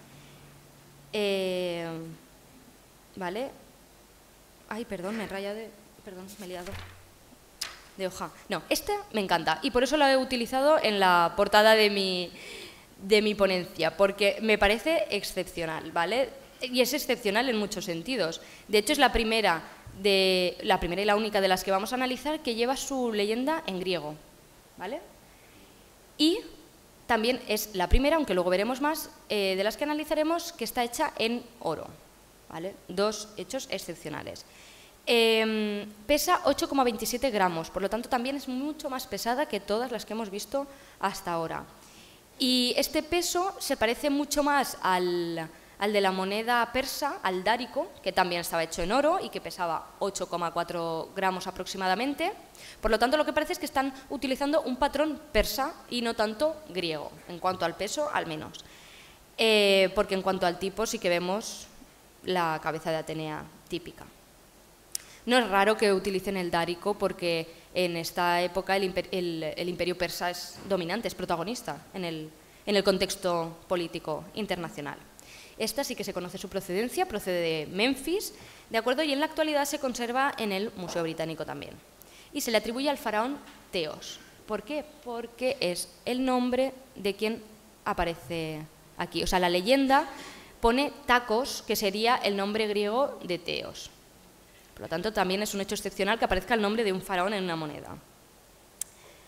¿vale? Ay, perdón, me he rayado perdón, me he liado de hoja. No, este me encanta y por eso lo he utilizado en la portada de mi ponencia, porque me parece excepcional, ¿vale? Y es excepcional en muchos sentidos. De hecho, es la primera y la única de las que vamos a analizar que lleva su leyenda en griego, ¿vale? Y también es la primera, aunque luego veremos más, de las que analizaremos, que está hecha en oro, ¿vale? Dos hechos excepcionales. Pesa 8,27 gramos, por lo tanto también es mucho más pesada que todas las que hemos visto hasta ahora. Y este peso se parece mucho más al de la moneda persa, al dárico, que también estaba hecho en oro y que pesaba 8,4 gramos aproximadamente. Por lo tanto, lo que parece es que están utilizando un patrón persa y no tanto griego, en cuanto al peso al menos. Porque en cuanto al tipo sí que vemos la cabeza de Atenea típica. No es raro que utilicen el dárico porque en esta época el imperio persa es dominante, es protagonista en el contexto político internacional. Esta sí que se conoce su procedencia, procede de Memphis, ¿de acuerdo? Y en la actualidad se conserva en el Museo Británico también. Y se le atribuye al faraón Teos. ¿Por qué? Porque es el nombre de quien aparece aquí. O sea, la leyenda pone Tacos, que sería el nombre griego de Teos. Por lo tanto, también es un hecho excepcional que aparezca el nombre de un faraón en una moneda.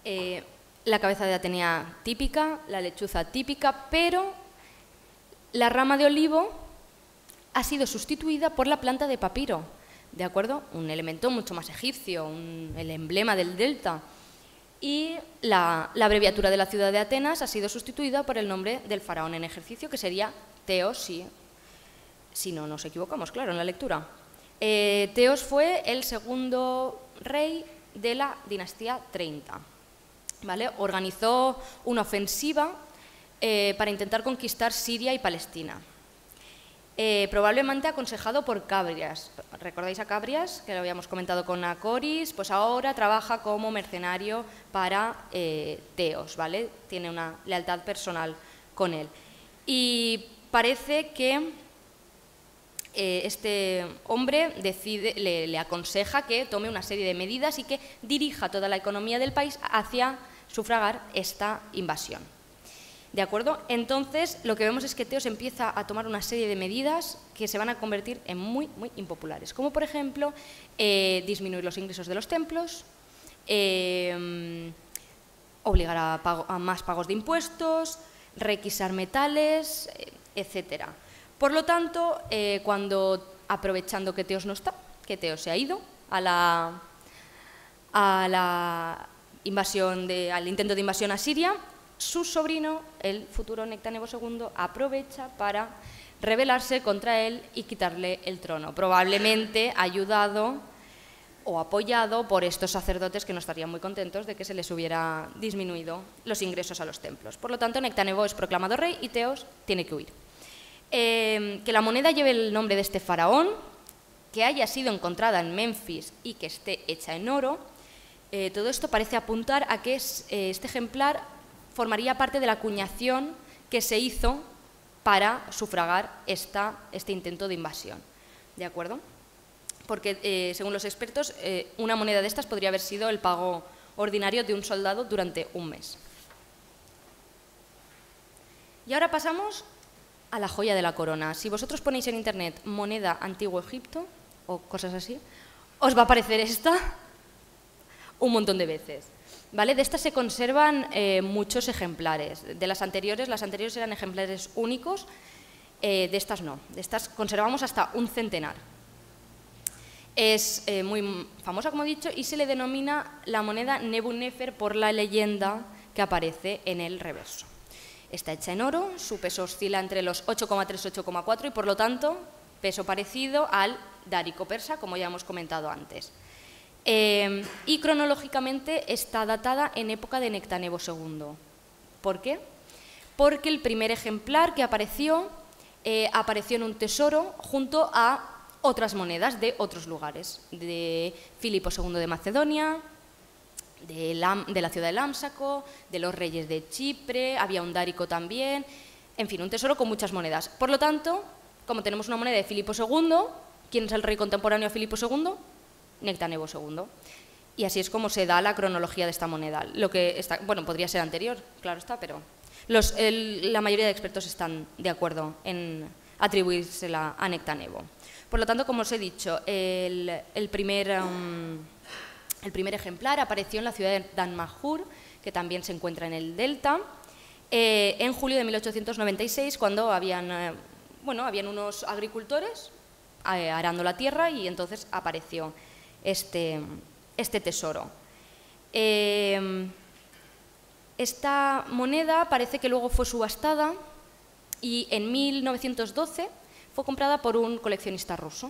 la cabeza de Atenea típica, la lechuza típica, pero la rama de olivo ha sido sustituida por la planta de papiro, ¿de acuerdo? Un elemento mucho más egipcio, el emblema del delta. Y la abreviatura de la ciudad de Atenas ha sido sustituida por el nombre del faraón en ejercicio, que sería Teos, si no nos equivocamos, claro, en la lectura. Teos fue el segundo rey de la dinastía 30. ¿Vale? Organizó una ofensiva para intentar conquistar Siria y Palestina. Probablemente aconsejado por Cabrias. ¿Recordáis a Cabrias? Que lo habíamos comentado con Acoris. Pues ahora trabaja como mercenario para Teos, ¿vale? Tiene una lealtad personal con él. Y parece que este hombre le aconseja que tome una serie de medidas y que dirija toda la economía del país hacia sufragar esta invasión. ¿De acuerdo? Entonces, lo que vemos es que Teos empieza a tomar una serie de medidas que se van a convertir en muy, muy impopulares, como por ejemplo disminuir los ingresos de los templos, obligar a más pagos de impuestos, requisar metales, etc. Por lo tanto, aprovechando que Teos no está, que Teos se ha ido al intento de invasión a Siria, su sobrino, el futuro Nectanebo II, aprovecha para rebelarse contra él y quitarle el trono, probablemente ayudado o apoyado por estos sacerdotes que no estarían muy contentos de que se les hubiera disminuido los ingresos a los templos. Por lo tanto, Nectanebo es proclamado rey y Teos tiene que huir. Que la moneda lleve el nombre de este faraón, que haya sido encontrada en Menfis y que esté hecha en oro, todo esto parece apuntar a que este ejemplar formaría parte de la acuñación que se hizo para sufragar este intento de invasión. ¿De acuerdo? Porque, según los expertos, una moneda de estas podría haber sido el pago ordinario de un soldado durante un mes. Y ahora pasamos a la joya de la corona. Si vosotros ponéis en internet moneda Antiguo Egipto o cosas así, os va a aparecer esta un montón de veces. ¿Vale? De estas se conservan muchos ejemplares. De las anteriores eran ejemplares únicos, de estas no. De estas conservamos hasta un centenar. Es muy famosa, como he dicho, y se le denomina la moneda Nebu Nefer por la leyenda que aparece en el reverso. Está hecha en oro, su peso oscila entre los 8,3 y 8,4 y, por lo tanto, peso parecido al dárico persa, como ya hemos comentado antes. Y cronológicamente está datada en época de Nectanebo II. ¿Por qué? Porque el primer ejemplar que apareció en un tesoro junto a otras monedas de otros lugares, de Filipo II de Macedonia, de la ciudad de Lámsaco, de los reyes de Chipre, había un dárico también, en fin, un tesoro con muchas monedas. Por lo tanto, como tenemos una moneda de Filipo II, ¿quién es el rey contemporáneo de Filipo II? Nectanebo II. Y así es como se da la cronología de esta moneda. Bueno, podría ser anterior, claro está, pero la mayoría de expertos están de acuerdo en atribuírsela a Nectanebo. Por lo tanto, como os he dicho, el primer ejemplar apareció en la ciudad de Dan-Mahur, que también se encuentra en el delta, en julio de 1896, cuando habían unos agricultores arando la tierra y entonces apareció este tesoro. Esta moneda parece que luego fue subastada y en 1912 fue comprada por un coleccionista ruso.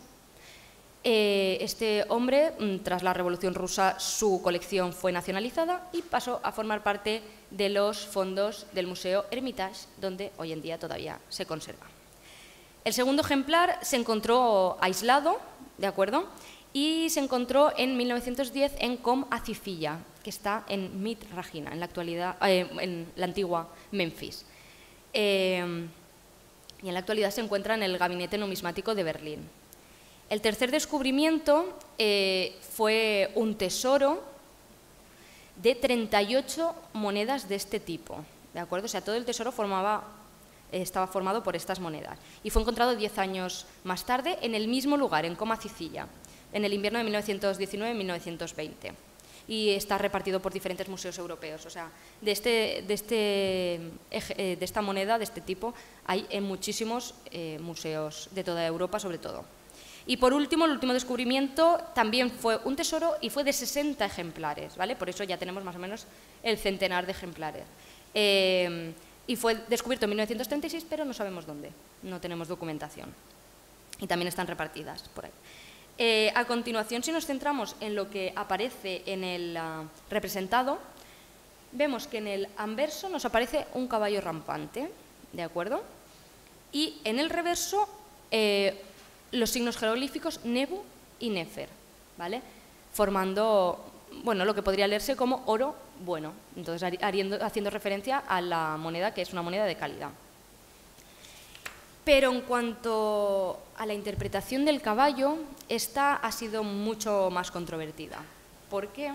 Este hombre, tras la Revolución Rusa, su colección fue nacionalizada y pasó a formar parte de los fondos del Museo Hermitage, donde hoy en día todavía se conserva. El segundo ejemplar se encontró aislado, ¿de acuerdo? Y se encontró en 1910 en Com Acifilla, que está en Mit Ragina, en la antigua Memphis. Y en la actualidad se encuentra en el Gabinete Numismático de Berlín. El tercer descubrimiento fue un tesoro de 38 monedas de este tipo, ¿de acuerdo? O sea, todo el tesoro estaba formado por estas monedas y fue encontrado 10 años más tarde en el mismo lugar, en Com Acifilla, en el invierno de 1919-1920. y está repartido por diferentes museos europeos. O sea, de esta moneda, de este tipo, hay en muchísimos museos de toda Europa, sobre todo. Y por último, el último descubrimiento también fue un tesoro y fue de 60 ejemplares, ¿vale? Por eso ya tenemos más o menos el centenar de ejemplares. Y fue descubierto en 1936, pero no sabemos dónde, no tenemos documentación. Y también están repartidas por ahí. A continuación, si nos centramos en lo que aparece en el representado, vemos que en el anverso nos aparece un caballo rampante, ¿de acuerdo? Y en el reverso, los signos jeroglíficos Nebu y Nefer, ¿vale? Formando, bueno, lo que podría leerse como oro bueno, entonces haciendo referencia a la moneda, que es una moneda de calidad. Pero en cuanto a la interpretación del caballo, esta ha sido mucho más controvertida. ¿Por qué?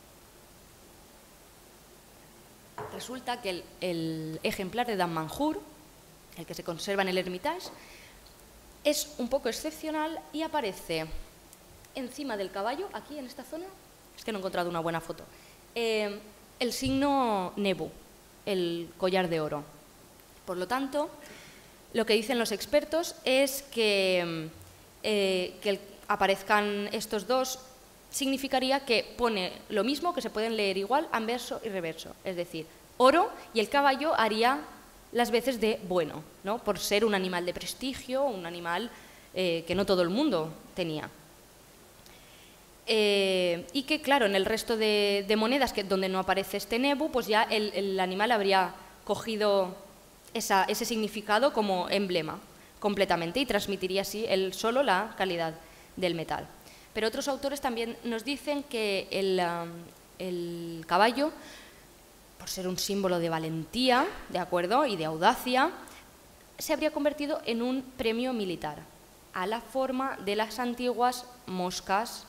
Resulta que el ejemplar de Damanhur, el que se conserva en el Hermitage, es un poco excepcional y aparece encima del caballo, aquí en esta zona, es que no he encontrado una buena foto, el signo Nebu, el collar de oro. Por lo tanto, lo que dicen los expertos es que aparezcan estos dos significaría que pone lo mismo, que se pueden leer igual anverso y reverso, es decir, oro, y el caballo haría las veces de bueno, ¿no? Por ser un animal de prestigio, un animal que no todo el mundo tenía. Y que, claro, en el resto de monedas donde no aparece este Nebu, pues ya el animal habría cogido ese significado como emblema completamente y transmitiría así él solo la calidad del metal. Pero otros autores también nos dicen que el caballo, por ser un símbolo de valentía, ¿de acuerdo?, y de audacia, se habría convertido en un premio militar, a la forma de las antiguas moscas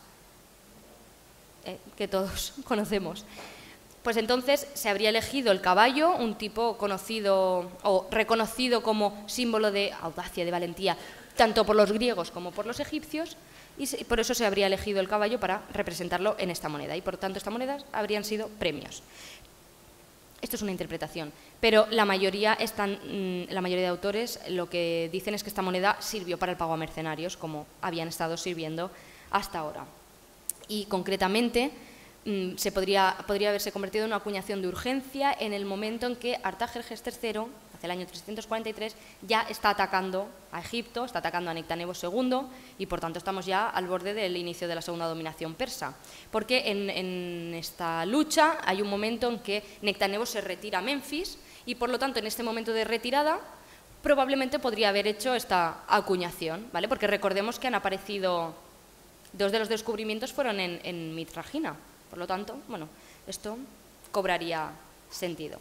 que todos conocemos. Pues entonces se habría elegido el caballo, un tipo conocido o reconocido como símbolo de audacia, de valentía, tanto por los griegos como por los egipcios, y por eso se habría elegido el caballo para representarlo en esta moneda, y por tanto estas monedas habrían sido premios. Esto es una interpretación, pero la mayoría de autores lo que dicen es que esta moneda sirvió para el pago a mercenarios, como habían estado sirviendo hasta ahora. Y concretamente podría haberse convertido en una acuñación de urgencia en el momento en que Artajerjes III, hacia el año 343, ya está atacando a Egipto, está atacando a Nectanebo II, y por tanto estamos ya al borde del inicio de la segunda dominación persa. Porque en esta lucha hay un momento en que Nectanebo se retira a Menfis y por lo tanto en este momento de retirada probablemente podría haber hecho esta acuñación, ¿vale? Porque recordemos que han aparecido, dos de los descubrimientos fueron en Mitragina. Por lo tanto, bueno, esto cobraría sentido.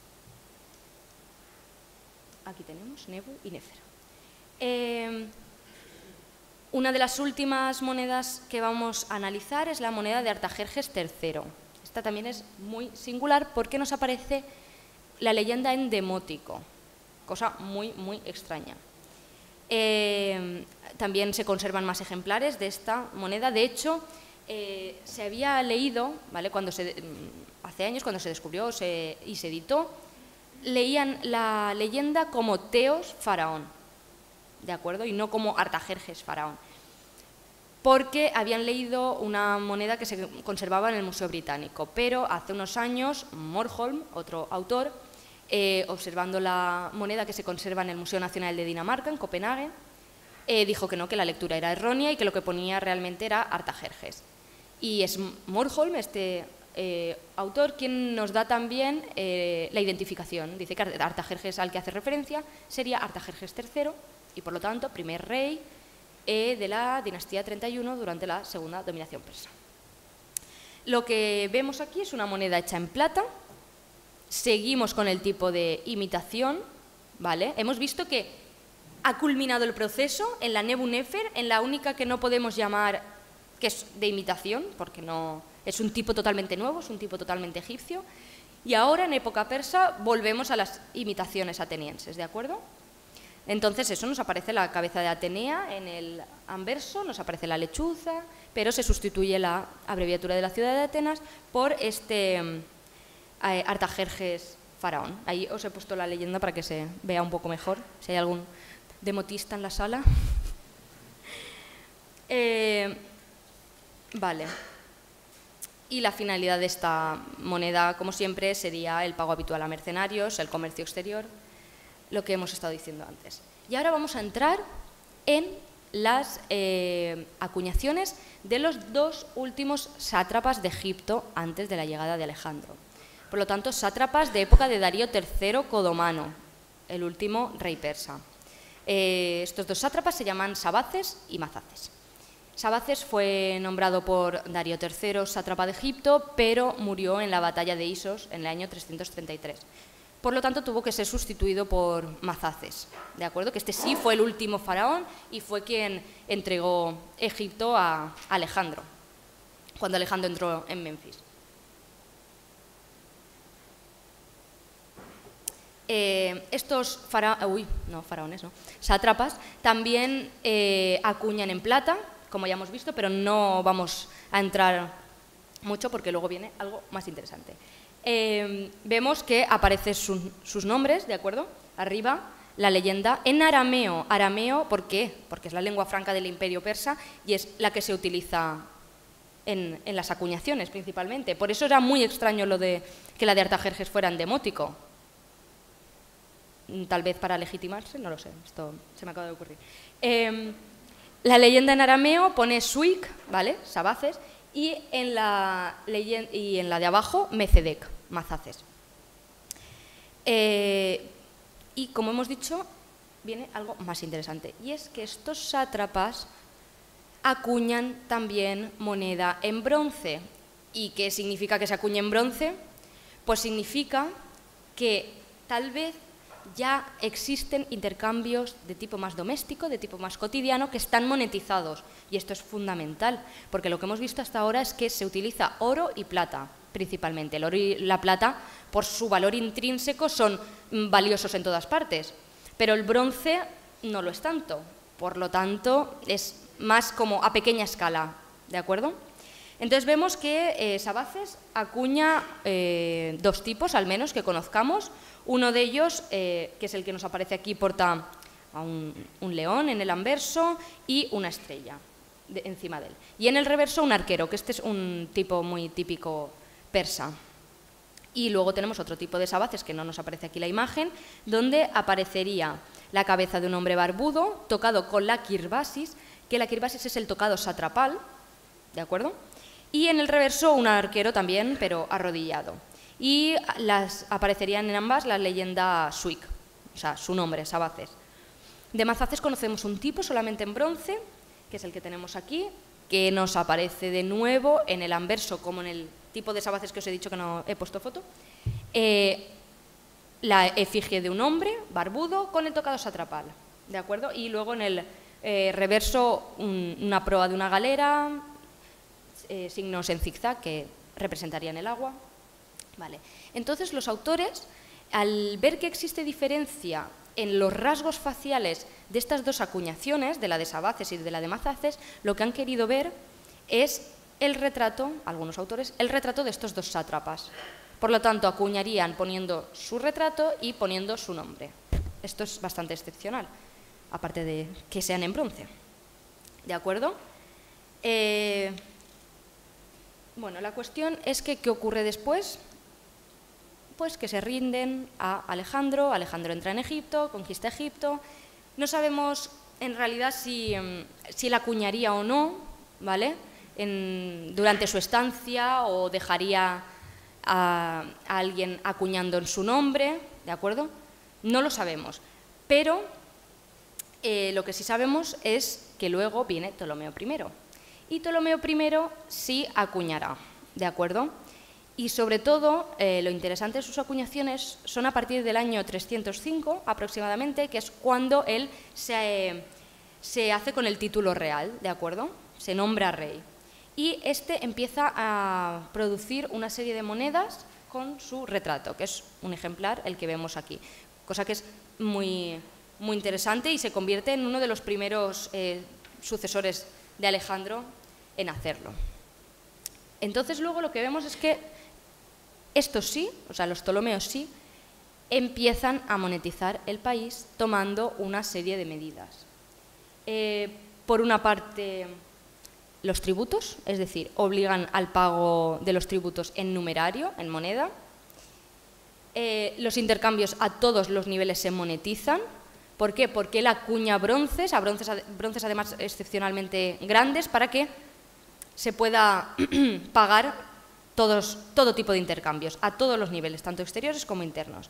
Aquí tenemos Nebu y Nefer. Una de las últimas monedas que vamos a analizar es la moneda de Artajerjes III. Esta también es muy singular porque nos aparece la leyenda en demótico, cosa muy, muy extraña. También se conservan más ejemplares de esta moneda. De hecho, se había leído, ¿vale?, hace años, cuando se descubrió y se editó, leían la leyenda como Teos faraón, ¿de acuerdo?, y no como Artajerjes faraón, porque habían leído una moneda que se conservaba en el Museo Británico, pero hace unos años Morholm, otro autor, observando la moneda que se conserva en el Museo Nacional de Dinamarca, en Copenhague, dijo que no, que la lectura era errónea y que lo que ponía realmente era Artajerjes. Y es Morholm, este autor, quien nos da también la identificación. Dice que Artajerjes al que hace referencia sería Artajerjes III y, por lo tanto, primer rey de la dinastía 31 durante la segunda dominación persa. Lo que vemos aquí es una moneda hecha en plata. Seguimos con el tipo de imitación, ¿vale? Hemos visto que ha culminado el proceso en la Nebu Nefer, en la única que no podemos llamar que es de imitación, porque no es un tipo totalmente nuevo, es un tipo totalmente egipcio, y ahora en época persa volvemos a las imitaciones atenienses, ¿de acuerdo? Entonces eso, nos aparece la cabeza de Atenea en el anverso, nos aparece la lechuza, pero se sustituye la abreviatura de la ciudad de Atenas por este Artajerjes faraón. Ahí os he puesto la leyenda para que se vea un poco mejor, si hay algún demotista en la sala. Vale. Y la finalidad de esta moneda, como siempre, sería el pago habitual a mercenarios, el comercio exterior, lo que hemos estado diciendo antes. Y ahora vamos a entrar en las acuñaciones de los dos últimos sátrapas de Egipto antes de la llegada de Alejandro. Por lo tanto, sátrapas de época de Darío III Codomano, el último rey persa. Estos dos sátrapas se llaman Sabaces y Mazaces. Sabaces fue nombrado por Darío III sátrapa de Egipto, pero murió en la batalla de Isos en el año 333. Por lo tanto, tuvo que ser sustituido por Mazaces, ¿de acuerdo? Que este sí fue el último faraón y fue quien entregó Egipto a Alejandro, cuando Alejandro entró en Menfis. Estos sátrapas también acuñan en plata, como ya hemos visto, pero no vamos a entrar mucho porque luego viene algo más interesante. Vemos que aparecen sus nombres, ¿de acuerdo? Arriba, la leyenda en arameo. Arameo, ¿por qué? Porque es la lengua franca del Imperio Persa y es la que se utiliza en las acuñaciones principalmente. Por eso era muy extraño lo de que la de Artajerjes fuera en demótico. Tal vez para legitimarse, no lo sé, esto se me acaba de ocurrir. La leyenda en arameo pone Suik, ¿vale? Sabaces, y en la de abajo Mecedec, Mazaces. Y como hemos dicho, viene algo más interesante, y es que estos sátrapas acuñan también moneda en bronce. ¿Y qué significa que se acuñe en bronce? Pues significa que tal vez ya existen intercambios de tipo más doméstico, de tipo más cotidiano, que están monetizados. Y esto es fundamental, porque lo que hemos visto hasta ahora es que se utiliza oro y plata, principalmente. El oro y la plata, por su valor intrínseco, son valiosos en todas partes, pero el bronce no lo es tanto. Por lo tanto, es más como a pequeña escala, ¿de acuerdo? Entonces vemos que Sabaces acuña dos tipos, al menos, que conozcamos. Uno de ellos, que es el que nos aparece aquí, porta a un león en el anverso y una estrella encima de él. Y en el reverso un arquero, que este es un tipo muy típico persa. Y luego tenemos otro tipo de Sabaces, que no nos aparece aquí la imagen, donde aparecería la cabeza de un hombre barbudo, tocado con la kirbasis, que la kirbasis es el tocado satrapal, ¿de acuerdo? Y en el reverso un arquero también, pero arrodillado. Y aparecerían en ambas la leyenda Suik, o sea, su nombre, Sabaces. De Mazaces conocemos un tipo solamente en bronce, que es el que tenemos aquí, que nos aparece de nuevo en el anverso, como en el tipo de Sabaces que os he dicho que no he puesto foto. La efigie de un hombre barbudo con el tocado satrapal, ¿de acuerdo? Y luego en el reverso una proa de una galera, signos en zigzag que representarían el agua. Vale. Entonces los autores, al ver que existe diferencia en los rasgos faciales de estas dos acuñaciones, de la de Sabaces y de la de Mazaces, lo que han querido ver es el retrato, algunos autores, el retrato de estos dos sátrapas. Por lo tanto, acuñarían poniendo su retrato y poniendo su nombre. Esto es bastante excepcional, aparte de que sean en bronce. ¿De acuerdo? Bueno, la cuestión es que ¿qué ocurre después? Pues que se rinden a Alejandro. Alejandro entra en Egipto, conquista Egipto. No sabemos en realidad si él acuñaría o no, ¿vale? Durante su estancia, o dejaría a alguien acuñando en su nombre, ¿de acuerdo? No lo sabemos, pero lo que sí sabemos es que luego viene Ptolomeo I. Y Ptolomeo I sí acuñará, ¿de acuerdo? Y sobre todo, lo interesante de sus acuñaciones son a partir del año 305 aproximadamente, que es cuando él se hace con el título real, ¿de acuerdo? Se nombra rey. Y este empieza a producir una serie de monedas con su retrato, que es un ejemplar, el que vemos aquí. Cosa que es muy muy interesante y se convierte en uno de los primeros sucesores de Alejandro en hacerlo. Entonces luego lo que vemos es que estos sí, o sea, los Ptolomeos sí, empiezan a monetizar el país tomando una serie de medidas. Por una parte, los tributos, es decir, obligan al pago de los tributos en numerario, en moneda. Los intercambios a todos los niveles se monetizan. ¿Por qué? Porque él acuña bronces además excepcionalmente grandes, para que se pueda pagar todo tipo de intercambios, a todos los niveles, tanto exteriores como internos.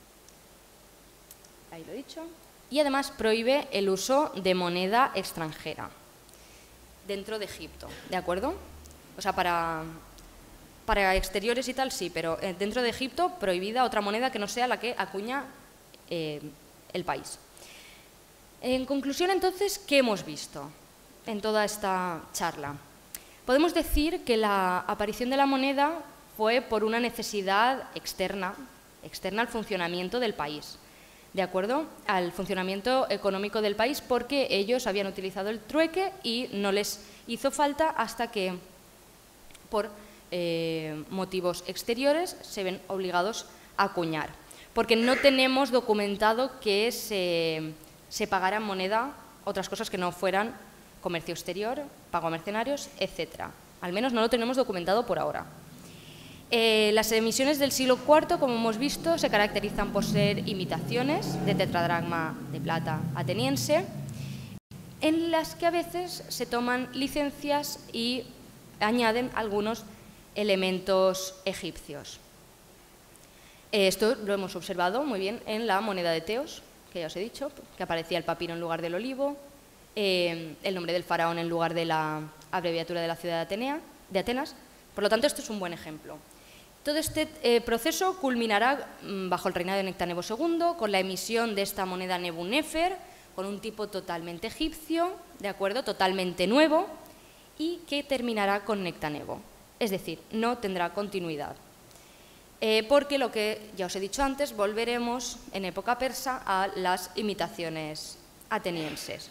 Ahí lo he dicho. Y además prohíbe el uso de moneda extranjera dentro de Egipto, ¿de acuerdo? O sea, para exteriores y tal sí, pero dentro de Egipto prohibida otra moneda que no sea la que acuña el país. En conclusión, entonces, ¿qué hemos visto en toda esta charla? Podemos decir que la aparición de la moneda fue por una necesidad externa al funcionamiento del país, ¿de acuerdo? Al funcionamiento económico del país, porque ellos habían utilizado el trueque y no les hizo falta hasta que, por motivos exteriores, se ven obligados a acuñar. Porque no tenemos documentado que se pagara en moneda otras cosas que no fueran comercio exterior, pago a mercenarios, etc. Al menos no lo tenemos documentado por ahora. Las emisiones del siglo IV, como hemos visto, se caracterizan por ser imitaciones de tetradracma de plata ateniense, en las que a veces se toman licencias y añaden algunos elementos egipcios. Esto lo hemos observado muy bien en la moneda de Teos, que ya os he dicho, que aparecía el papiro en lugar del olivo, el nombre del faraón en lugar de la abreviatura de la ciudad de Atenas. Por lo tanto, esto es un buen ejemplo. Todo este proceso culminará bajo el reinado de Nectanebo II con la emisión de esta moneda Nebunefer, con un tipo totalmente egipcio, ¿de acuerdo? Totalmente nuevo, y que terminará con Nectanebo. Es decir, no tendrá continuidad. Porque lo que ya os he dicho antes, volveremos en época persa a las imitaciones atenienses.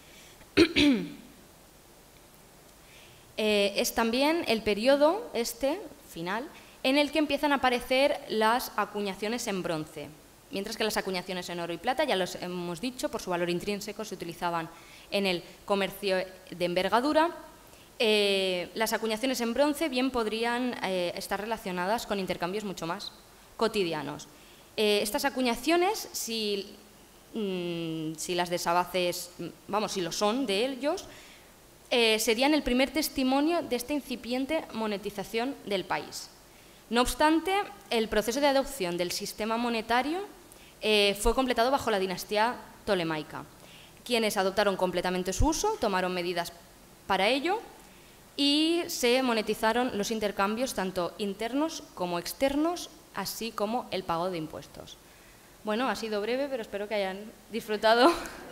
Es también el periodo final en el que empiezan a aparecer las acuñaciones en bronce, mientras que las acuñaciones en oro y plata, ya los hemos dicho, por su valor intrínseco se utilizaban en el comercio de envergadura. Las acuñaciones en bronce bien podrían estar relacionadas con intercambios mucho más cotidianos. Estas acuñaciones, si las desabaces, si lo son de ellos, serían el primer testimonio de esta incipiente monetización del país. No obstante, el proceso de adopción del sistema monetario fue completado bajo la dinastía ptolemaica, quienes adoptaron completamente su uso, tomaron medidas para ello y se monetizaron los intercambios tanto internos como externos, así como el pago de impuestos. Bueno, ha sido breve, pero espero que hayan disfrutado